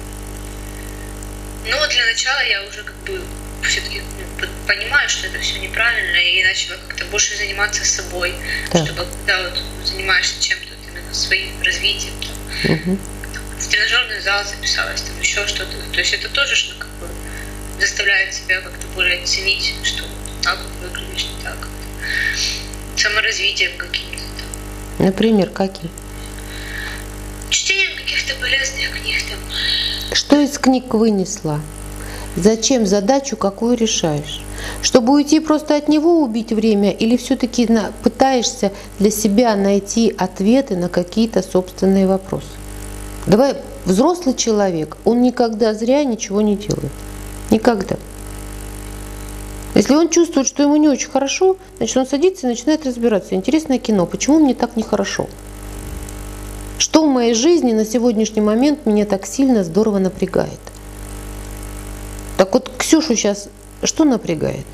Ну, вот для начала я уже как бы все-таки ну, понимаю, что это все неправильно, и начала как-то больше заниматься собой, да. Чтобы когда вот занимаешься чем-то именно своим развитием, там, угу. в тренажерный зал записалась, там еще что-то. То есть это тоже что как бы заставляет себя как-то более ценить, что вот так вот выглядишь, не так. Саморазвитием каким-то там. Например, каким? Чтением каких-то полезных книг там. Что из книг вынесла? Зачем задачу какую решаешь? Чтобы уйти просто от него, убить время, или все-таки пытаешься для себя найти ответы на какие-то собственные вопросы? Давай, взрослый человек, он никогда зря ничего не делает. Никогда. Если он чувствует, что ему не очень хорошо, значит он садится и начинает разбираться. Интересное кино, почему мне так нехорошо? Что в моей жизни на сегодняшний момент меня так сильно здорово напрягает? Так вот, Ксюшу сейчас что напрягает?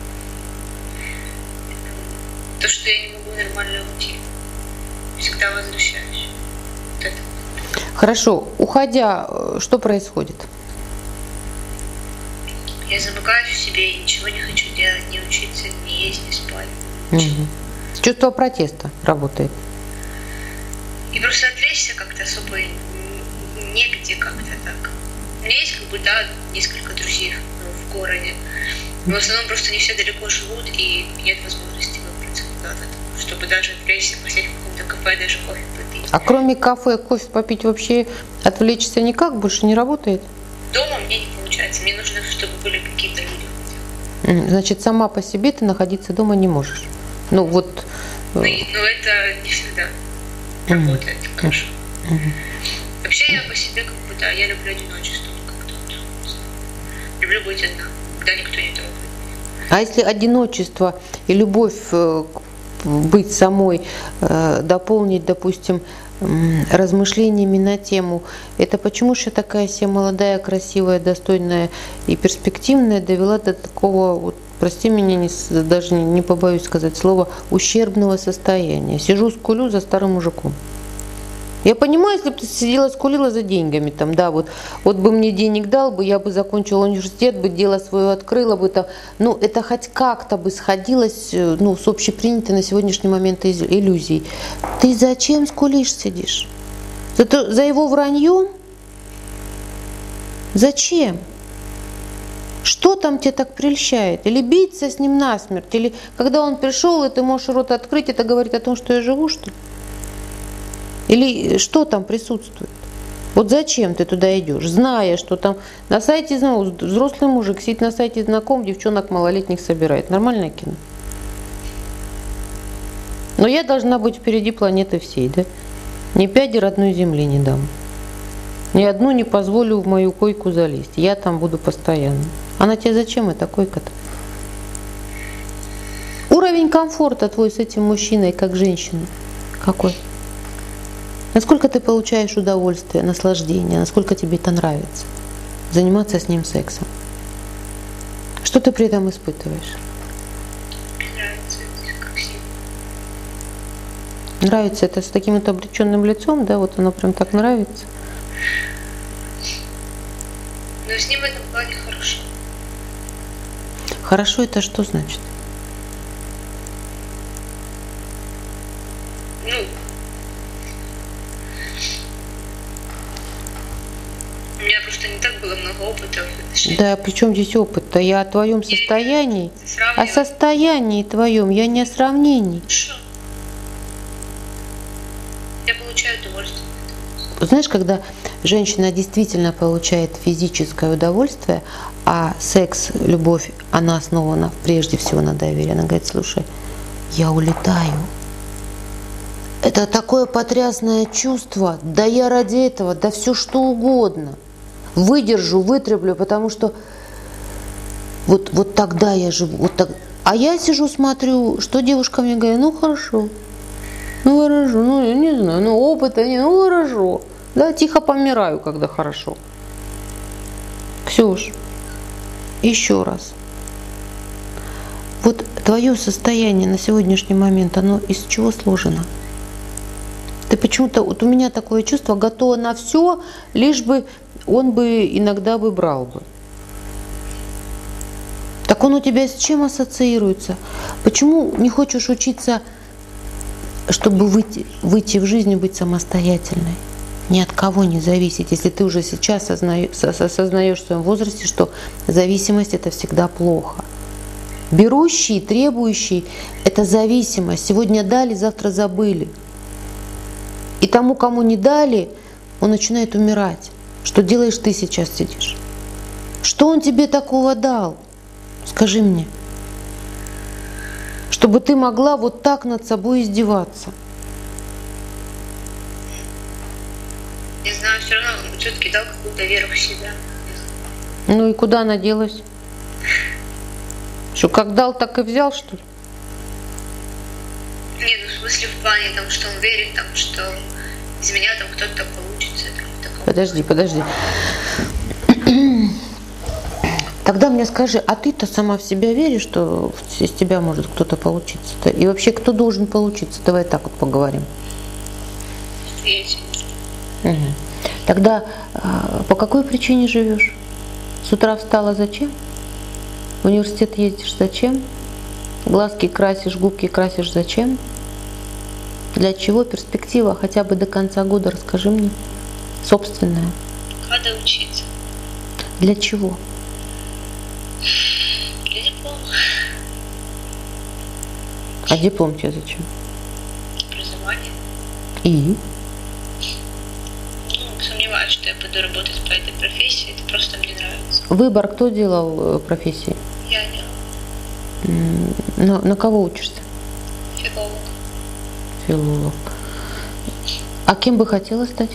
То, что я не могу нормально уйти. Всегда возвращаюсь. Вот это. Хорошо. Уходя, что происходит? Я замыкаюсь в себе и ничего не хочу делать, не учиться, не есть, не спать. Угу. Чувство протеста работает. И просто отвлечься как-то особо негде как-то так. У меня есть как бы, да, несколько друзей в городе, но в основном просто не все далеко живут и нет возможности выбраться куда-то, чтобы даже отвлечься, посидеть в каком-то кафе, даже кофе попить. А кроме кафе, кофе попить вообще отвлечься никак больше не работает? Дома мне не получается, мне нужно, чтобы были какие-то люди. Значит, сама по себе ты находиться дома не можешь. Ну вот. Но, но это не всегда работает mm-hmm. хорошо. Mm-hmm. Вообще я по себе как бы, да, я люблю одиночество как-то. Вот, люблю быть одна, когда никто не трогает. А если одиночество и любовь быть самой дополнить, допустим, размышлениями на тему, это почему же такая вся молодая, красивая, достойная и перспективная довела до такого, вот, прости меня, не, даже не, не побоюсь сказать слово, ущербного состояния. Сижу, скулю за старым мужиком. Я понимаю, если бы ты сидела, скулила за деньгами, там, да, вот, вот бы мне денег дал бы, я бы закончила университет, бы дело свое открыла бы, там, ну, это хоть как-то бы сходилось, ну, с общепринятой на сегодняшний момент иллюзией. Ты зачем скулишь сидишь? За, то, за его враньем? Зачем? Что там тебя так прельщает? Или биться с ним насмерть? Или когда он пришел, и ты можешь рот открыть, это говорит о том, что я живу, что ли? Или что там присутствует? Вот зачем ты туда идешь, зная, что там на сайте, ну, взрослый мужик сидит на сайте знаком, девчонок малолетних собирает. Нормальное кино? Но я должна быть впереди планеты всей, да? Ни пяди родной земли не дам. Ни одну не позволю в мою койку залезть. Я там буду постоянно. А на тебе зачем эта койка-то? Уровень комфорта твой с этим мужчиной, как женщиной, какой? Насколько ты получаешь удовольствие, наслаждение, насколько тебе это нравится, заниматься с ним сексом? Что ты при этом испытываешь? Нравится это как сильно. Нравится это с таким вот обреченным лицом, да, вот оно прям так нравится? Но с ним в этом плане хорошо. Хорошо это что значит? Ну, у меня просто не так было много опыта в отношениях. Да, при чем здесь опыт-то? Я о твоем состоянии, о состоянии твоем, я не о сравнении. Хорошо. Я получаю удовольствие. Знаешь, когда женщина действительно получает физическое удовольствие, а секс, любовь, она основана прежде всего на доверии. Она говорит: слушай, я улетаю. Это такое потрясное чувство, да я ради этого, да все что угодно. Выдержу, вытреплю, потому что вот, вот тогда я живу. Вот так. А я сижу, смотрю, что девушка мне говорит: ну хорошо, ну хорошо, ну я не знаю, ну опыта нет, ну хорошо. Да, тихо помираю, когда хорошо. Ксюш, еще раз. Вот твое состояние на сегодняшний момент, оно из чего сложено? Ты почему-то, вот у меня такое чувство, готова на все, лишь бы он бы иногда бы брал бы. Так он у тебя с чем ассоциируется? Почему не хочешь учиться, чтобы выйти, выйти в жизнь и быть самостоятельной? Ни от кого не зависеть, если ты уже сейчас осознаешь в своем возрасте, что зависимость – это всегда плохо. Берущий, требующий – это зависимость. Сегодня дали, завтра забыли. И тому, кому не дали, он начинает умирать. Что делаешь ты сейчас сидишь? Что он тебе такого дал? Скажи мне. Чтобы ты могла вот так над собой издеваться. Не знаю, все равно он все-таки дал какую-то веру в себя. Ну и куда она делась? Что, как дал, так и взял, что ли? Нет, ну в смысле в плане, там, что он верит, там, что из меня там кто-то получится. Там, подожди, подожди. Тогда мне скажи, а ты-то сама в себя веришь, что из тебя может кто-то получиться-то? И вообще, кто должен получиться? Давай так вот поговорим. Верить. Угу. Тогда а, по какой причине живешь? С утра встала зачем? В университет ездишь зачем? Глазки красишь, губки красишь зачем? Для чего? Перспектива хотя бы до конца года, расскажи мне. Собственная. Надо учиться. Для чего? Для диплома. А диплом тебе зачем? Образование. И? Ну, сомневаюсь, что я пойду работать по этой профессии. Это просто мне нравится. Выбор кто делал профессии? Я делала. На, на кого учишься? Филолог. Филолог. А кем бы хотела стать?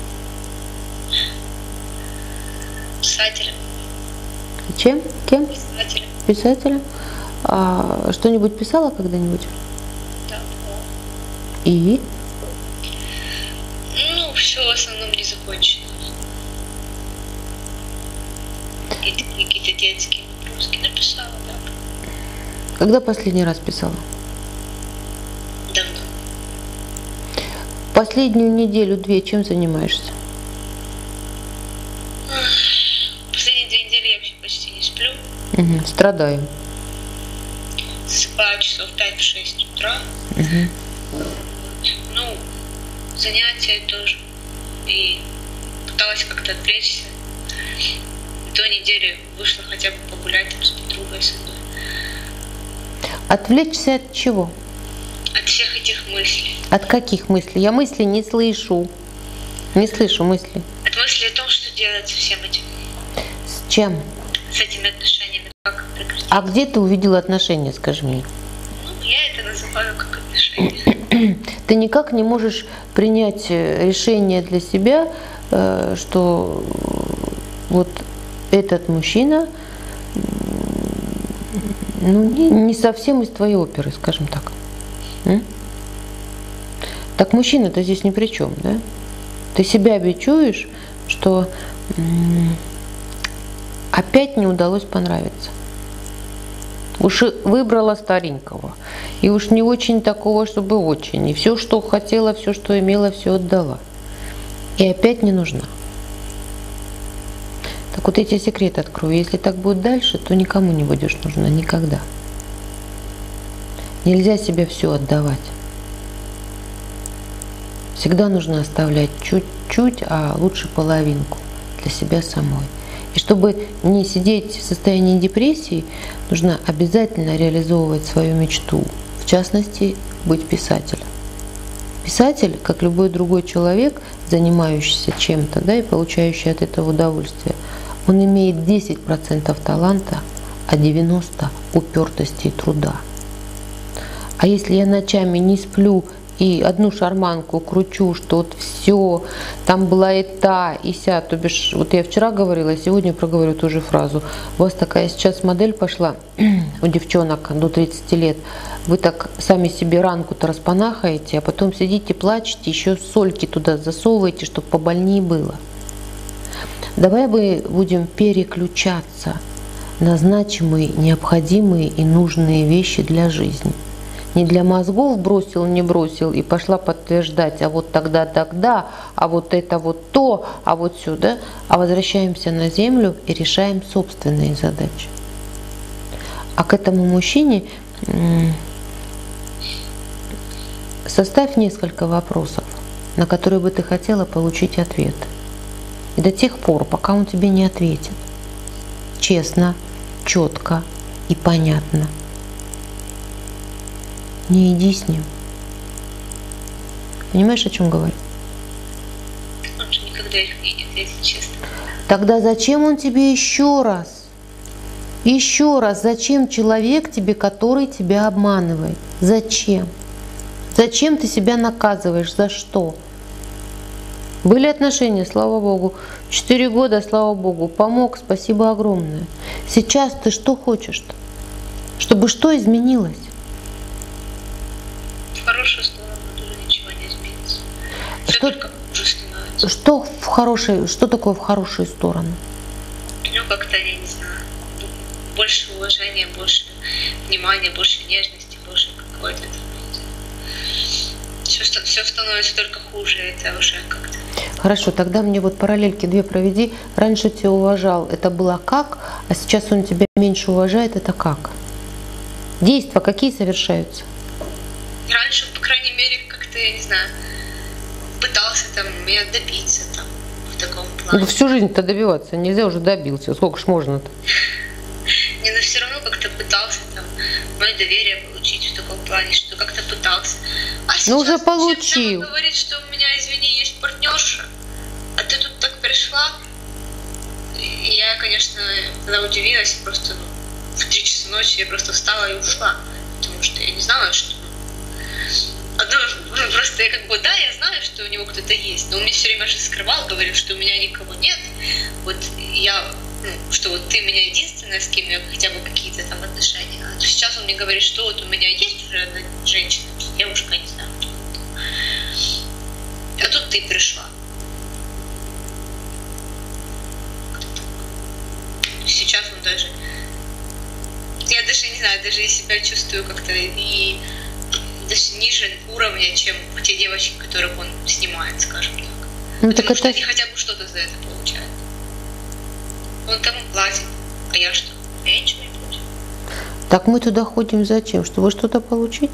Писателем. Чем? Кем? Писателем. Писателем. А что-нибудь писала когда-нибудь? Да, было. И? Ну, все в основном не закончено. Какие-то, какие-то детские наброски написала, да. Когда последний раз писала? Давно. Последнюю неделю-две чем занимаешься? Последние две недели я вообще почти не сплю. Угу. Страдаю. Засыпаю часов пять-шесть утра. Угу. Вот. Ну, занятия тоже. И пыталась как-то отвлечься. До недели вышла хотя бы погулять там с подругой со мной. Отвлечься от чего? От всех этих мыслей. От каких мыслей? Я мысли не слышу. Не слышу мысли. От мыслей о том, что делать со всем этим. С чем? С этими отношениями. Как прекратить. А где ты увидела отношения, скажи мне? Ну, я это называю как отношения. Ты никак не можешь принять решение для себя, что вот этот мужчина ну, не, не совсем из твоей оперы, скажем так. М? Так мужчина-то здесь ни при чем, да? Ты себя бичуешь, что м- опять не удалось понравиться. Уж и выбрала старенького. И уж не очень такого, чтобы очень. И все, что хотела, все, что имела, все отдала. И опять не нужна. Так вот, я тебе секрет открою. Если так будет дальше, то никому не будешь нужна. Никогда. Нельзя себе все отдавать. Всегда нужно оставлять чуть-чуть, а лучше половинку для себя самой. И чтобы не сидеть в состоянии депрессии, нужно обязательно реализовывать свою мечту. В частности, быть писателем. Писатель, как любой другой человек, занимающийся чем-то, да, и получающий от этого удовольствие, он имеет десять процентов таланта, а девяносто процентов упертости и труда. А если я ночами не сплю и одну шарманку кручу, что вот все, там была и та, и ся, то бишь, вот я вчера говорила, сегодня проговорю ту же фразу. У вас такая сейчас модель пошла у девчонок до тридцати лет. Вы так сами себе ранку-то распанахаете, а потом сидите, плачете, еще сольки туда засовываете, чтобы побольнее было. Давай мы будем переключаться на значимые, необходимые и нужные вещи для жизни. Не для мозгов бросил, не бросил и пошла подтверждать, а вот тогда, тогда, а вот это вот то, а вот сюда, а возвращаемся на землю и решаем собственные задачи. А к этому мужчине составь несколько вопросов, на которые бы ты хотела получить ответ. И до тех пор, пока он тебе не ответит. Честно, четко и понятно. Не иди с ним. Понимаешь, о чем говорю? Он же никогда их не ответит честно. Тогда зачем он тебе еще раз? Еще раз, зачем человек тебе, который тебя обманывает? Зачем? Зачем ты себя наказываешь? За что? Были отношения, слава Богу. Четыре года, слава Богу. Помог, спасибо огромное. Сейчас ты что хочешь-то? Чтобы что изменилось? В хорошую сторону тоже ничего не изменится. Все Что, только хуже становится. что в хорошей, что такое в хорошую сторону? Ну, как-то, я не знаю, больше уважения, больше внимания, больше нежности, больше какой-то. Все, все становится только хуже, это уже как-то. Хорошо, тогда мне вот параллельки две проведи. Раньше тебя уважал, это было как, а сейчас он тебя меньше уважает, это как? Действия какие совершаются? Раньше, по крайней мере, как-то, я не знаю, пытался там меня добиться там в таком плане. Ну, всю жизнь-то добиваться нельзя, уже добился. Сколько ж можно-то? Не, но все равно как-то пытался там мое доверие получить в таком плане, что как-то пытался. А сейчас Ну, уже получил. он говорит, что у меня, извини, есть партнерша, а ты тут так пришла. И я, конечно, когда удивилась, просто ну, в три часа ночи я просто встала и ушла, потому что я не знала, что одно, ну, просто я как бы, да, я знаю, что у него кто-то есть, но он мне все время же скрывал, говорил, что у меня никого нет. Вот я, ну, что вот ты у меня единственная, с кем я хотя бы какие-то там отношения. А то сейчас он мне говорит, что вот у меня есть уже одна женщина, девушка, не знаю, кто это. А тут ты пришла. Сейчас он даже, я даже не знаю, даже я себя чувствую как-то и даже ниже уровня, чем те девочки, которых он снимает, скажем так. Ну, Потому так что это... они хотя бы что-то за это получают. Он там платит, а я что? Я ничего не получаю. Так мы туда ходим зачем? Чтобы что-то получить?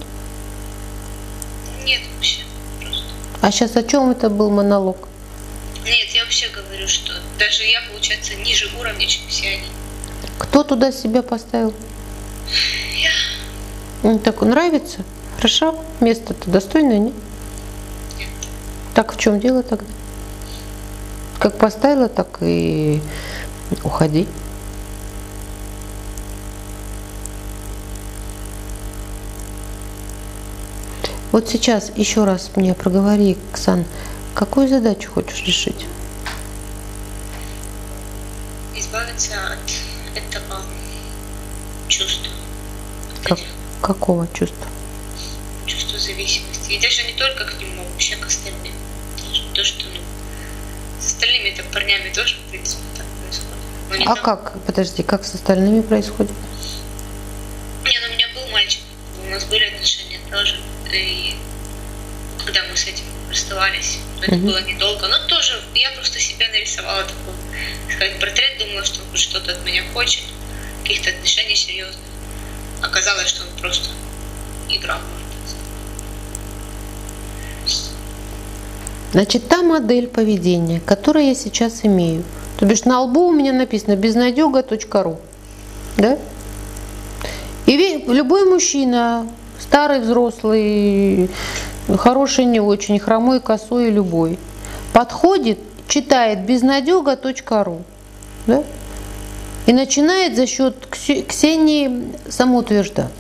Нет, вообще, просто. А сейчас о чем это был монолог? Нет, я вообще говорю, что даже я, получается, ниже уровня, чем все они. Кто туда себя поставил? Я. Ну, так нравится? Хорошо? Место-то достойное, нет? Нет. Так в чем дело тогда? Как поставила, так и уходи. Вот сейчас еще раз мне проговори, Оксан, какую задачу хочешь решить? Избавиться от этого чувства. От Как, этих какого чувства? чувства зависимости. И даже не только к нему, а вообще к остальным. Даже то, что ну, с остальными-то парнями тоже, в принципе, так происходит. Но не А так. как, подожди, как с остальными происходит? Не, ну у меня был мальчик, у нас были отношения тоже. И когда мы с этим расставались, это Мгм. было недолго, но тоже я просто себе нарисовала такой, так сказать, портрет, думала, что он что-то от меня хочет, каких-то отношений серьезных. Оказалось, что он просто играл, можно так сказать. Значит, та модель поведения, которую я сейчас имею, то бишь на лбу у меня написано безнадега точка ру, да? И ве- любой мужчина, старый, взрослый, хороший, не очень, хромой, косой, любой, подходит, читает безнадега точка ру, да? И начинает за счет Ксе- Ксении самоутверждаться.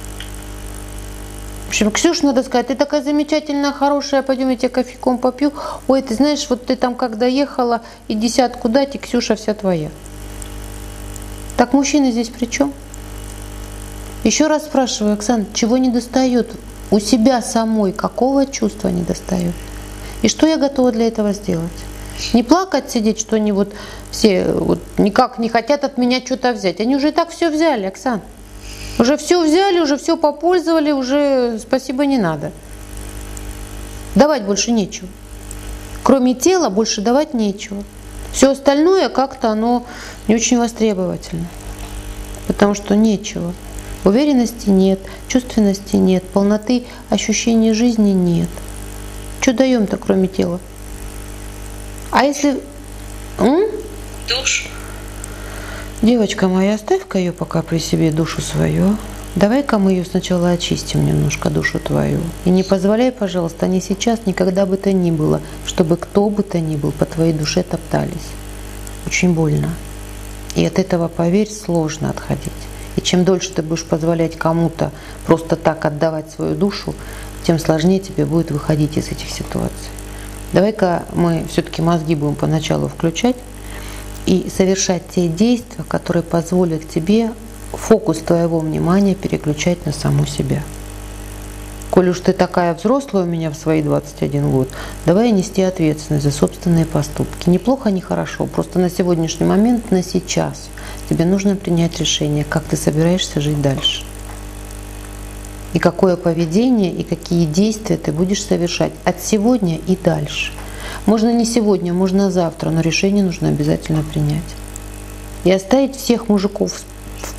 В общем, Ксюша, надо сказать, ты такая замечательная, хорошая, пойдем я тебе кофейком попью. Ой, ты знаешь, вот ты там когда ехала, и десятку дать, и Ксюша вся твоя. Так мужчина здесь при чем? Еще раз спрашиваю, Оксана, чего не достает? У себя самой какого чувства не достает? И что я готова для этого сделать? Не плакать, сидеть, что они вот все вот никак не хотят от меня что-то взять. Они уже и так все взяли, Оксана. Уже все взяли, уже все попользовали, уже спасибо не надо. Давать больше нечего. Кроме тела больше давать нечего. Все остальное как-то оно не очень востребовательно. Потому что нечего. Уверенности нет, чувственности нет, полноты ощущения жизни нет. Что даем-то, кроме тела? А если... М? Душ. Девочка моя, оставь-ка ее пока при себе, душу свою. Давай-ка мы ее сначала очистим немножко, душу твою. И не позволяй, пожалуйста, ни сейчас, никогда бы то ни было, чтобы кто бы то ни был по твоей душе топтались. Очень больно. И от этого, поверь, сложно отходить. И чем дольше ты будешь позволять кому-то просто так отдавать свою душу, тем сложнее тебе будет выходить из этих ситуаций. Давай-ка мы все-таки мозги будем поначалу включать и совершать те действия, которые позволят тебе фокус твоего внимания переключать на саму себя. Коль уж ты такая взрослая у меня в свои двадцать один год, давай нести ответственность за собственные поступки. Неплохо, не хорошо, просто на сегодняшний момент, на сейчас тебе нужно принять решение, как ты собираешься жить дальше. И какое поведение, и какие действия ты будешь совершать от сегодня и дальше. Можно не сегодня, можно завтра, но решение нужно обязательно принять. И оставить всех мужиков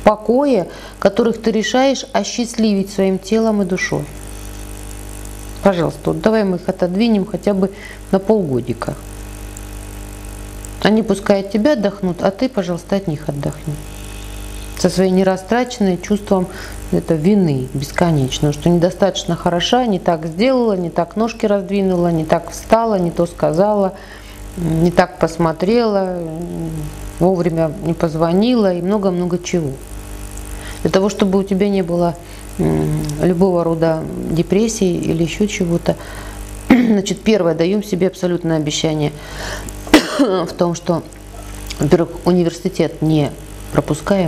покоя, которых ты решаешь осчастливить своим телом и душой. Пожалуйста, вот давай мы их отодвинем хотя бы на полгодика. Они пускай от тебя отдохнут, а ты, пожалуйста, от них отдохни. Со своей нерастраченной чувством это вины бесконечно, что недостаточно хороша, не так сделала, не так ножки раздвинула, не так встала, не то сказала, не так посмотрела, вовремя не позвонила и много-много чего. Для того, чтобы у тебя не было любого рода депрессии или еще чего-то, значит, первое, даем себе абсолютное обещание в том, что, во-первых, университет не пропускаем.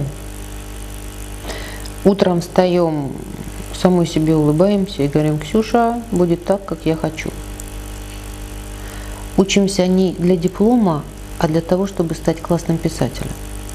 Утром встаем, самой себе улыбаемся и говорим: Ксюша, будет так, как я хочу. Учимся не для диплома, а для того, чтобы стать классным писателем.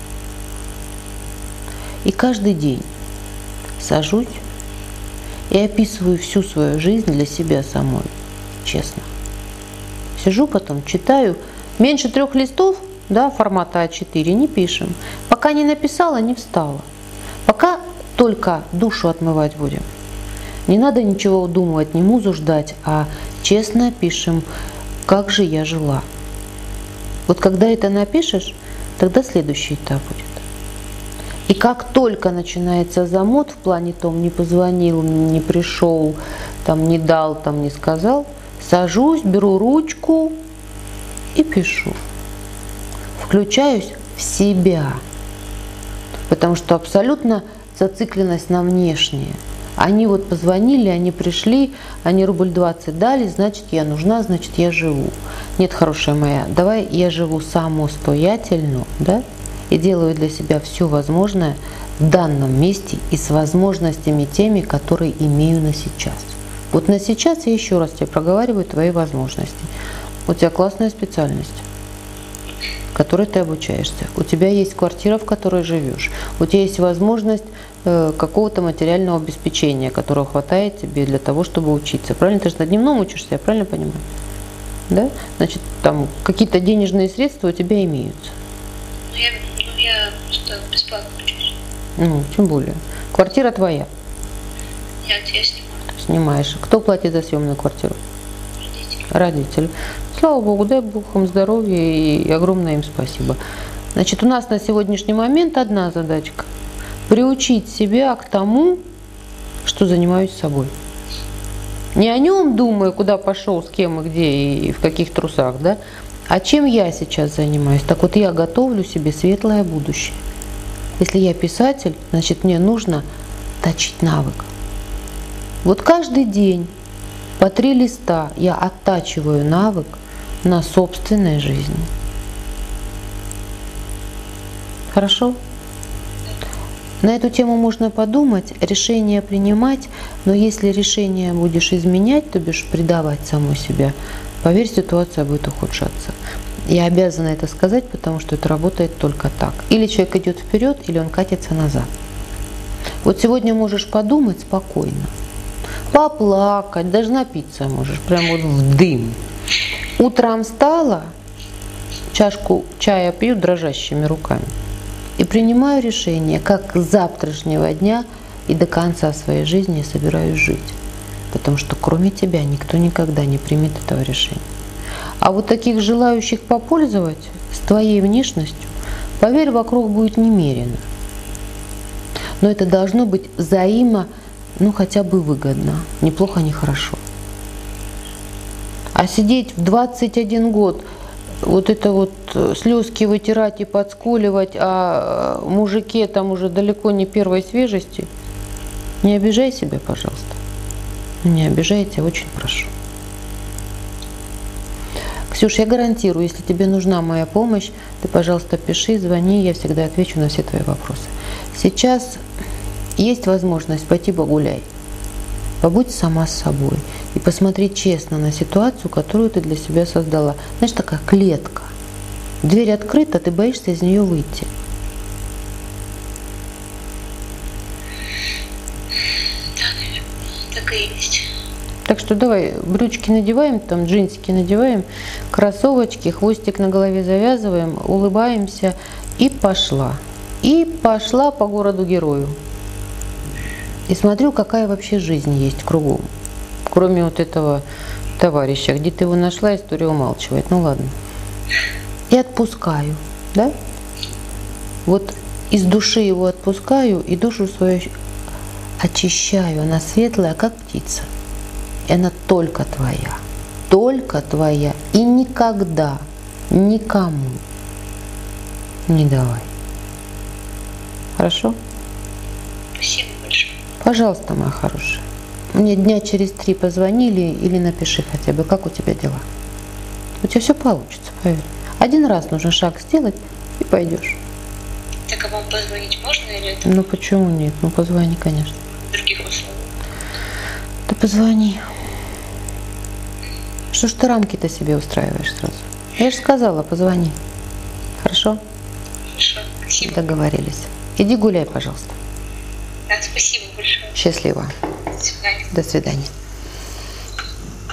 И каждый день сажусь и описываю всю свою жизнь для себя самой, честно. Сижу потом, читаю. Меньше трех листов, да, формата а четыре не пишем. Пока не написала, не встала. Пока только душу отмывать будем. Не надо ничего удумывать, не музу ждать, а честно пишем, как же я жила. Вот когда это напишешь, тогда следующий этап будет. И как только начинается замут в плане том, не позвонил, не пришел, там, не дал, там, не сказал, сажусь, беру ручку и пишу. Включаюсь в себя. Потому что абсолютно зацикленность на внешнее. Они вот позвонили, они пришли, они рубль двадцать дали, значит, я нужна, значит, я живу. Нет, хорошая моя, давай я живу самостоятельно, да, и делаю для себя все возможное в данном месте и с возможностями теми, которые имею на сейчас. Вот на сейчас я еще раз тебе проговариваю твои возможности. У тебя классная специальность, в которой ты обучаешься. У тебя есть квартира, в которой живешь. У тебя есть возможность э, какого-то материального обеспечения, которого хватает тебе для того, чтобы учиться. Правильно? Ты же на дневном учишься, я правильно понимаю? Да? Значит, там какие-то денежные средства у тебя имеются. Ну, я, ну, я просто бесплатно учусь. Ну, тем более. Квартира твоя. Нет, я снимаю. Снимаешь. Кто платит за съемную квартиру? Родители. Родители. Слава Богу, дай Бог им здоровья и огромное им спасибо. Значит, у нас на сегодняшний момент одна задачка. Приучить себя к тому, что занимаюсь собой. Не о нем думаю, куда пошел, с кем и где, и в каких трусах, да? А чем я сейчас занимаюсь? Так вот, я готовлю себе светлое будущее. Если я писатель, значит, мне нужно точить навык. Вот каждый день по три листа я оттачиваю навык на собственной жизни. Хорошо? На эту тему можно подумать, решение принимать, но если решение будешь изменять, то бишь предавать саму себя, поверь, ситуация будет ухудшаться. Я обязана это сказать, потому что это работает только так. Или человек идет вперед, или он катится назад. Вот сегодня можешь подумать спокойно, поплакать, даже напиться можешь, прям вот в дым. Утром встала, чашку чая пью дрожащими руками и принимаю решение, как с завтрашнего дня и до конца своей жизни собираюсь жить. Потому что кроме тебя никто никогда не примет этого решения. А вот таких желающих попользовать с твоей внешностью, поверь, вокруг будет немерено. Но это должно быть взаимо, ну хотя бы выгодно, неплохо, не хорошо. А сидеть в двадцать один год, вот это вот слезки вытирать и подскуливать, а мужике там уже далеко не первой свежести, не обижай себя, пожалуйста. Не обижайте, очень прошу. Ксюш, я гарантирую, если тебе нужна моя помощь, ты, пожалуйста, пиши, звони, я всегда отвечу на все твои вопросы. Сейчас есть возможность пойти погуляй. Побудь сама с собой и посмотри честно на ситуацию, которую ты для себя создала. Знаешь, такая клетка. Дверь открыта, ты боишься из нее выйти. Да, так и есть. Так что давай брючки надеваем, там джинсики надеваем, кроссовочки, хвостик на голове завязываем, улыбаемся и пошла. И пошла по городу герою. И смотрю, какая вообще жизнь есть кругом. Кроме вот этого товарища. Где ты его нашла, история умалчивает. Ну ладно. И отпускаю. Да? Вот из души его отпускаю и душу свою очищаю. Она светлая, как птица. И она только твоя. Только твоя. И никогда никому не давай. Хорошо? Спасибо большое. Пожалуйста, моя хорошая. Мне дня через три позвонили или напиши хотя бы, как у тебя дела. У тебя все получится, поверь. Один раз нужно шаг сделать и пойдешь. Так, а вам позвонить можно или это Ну почему нет? Ну позвони, конечно. в других условиях? Да позвони. Что ж ты рамки-то себе устраиваешь сразу? Я же сказала, позвони. Хорошо? Хорошо, спасибо. Договорились. Иди гуляй, пожалуйста. Да, спасибо большое. Счастливо. До свидания. До свидания.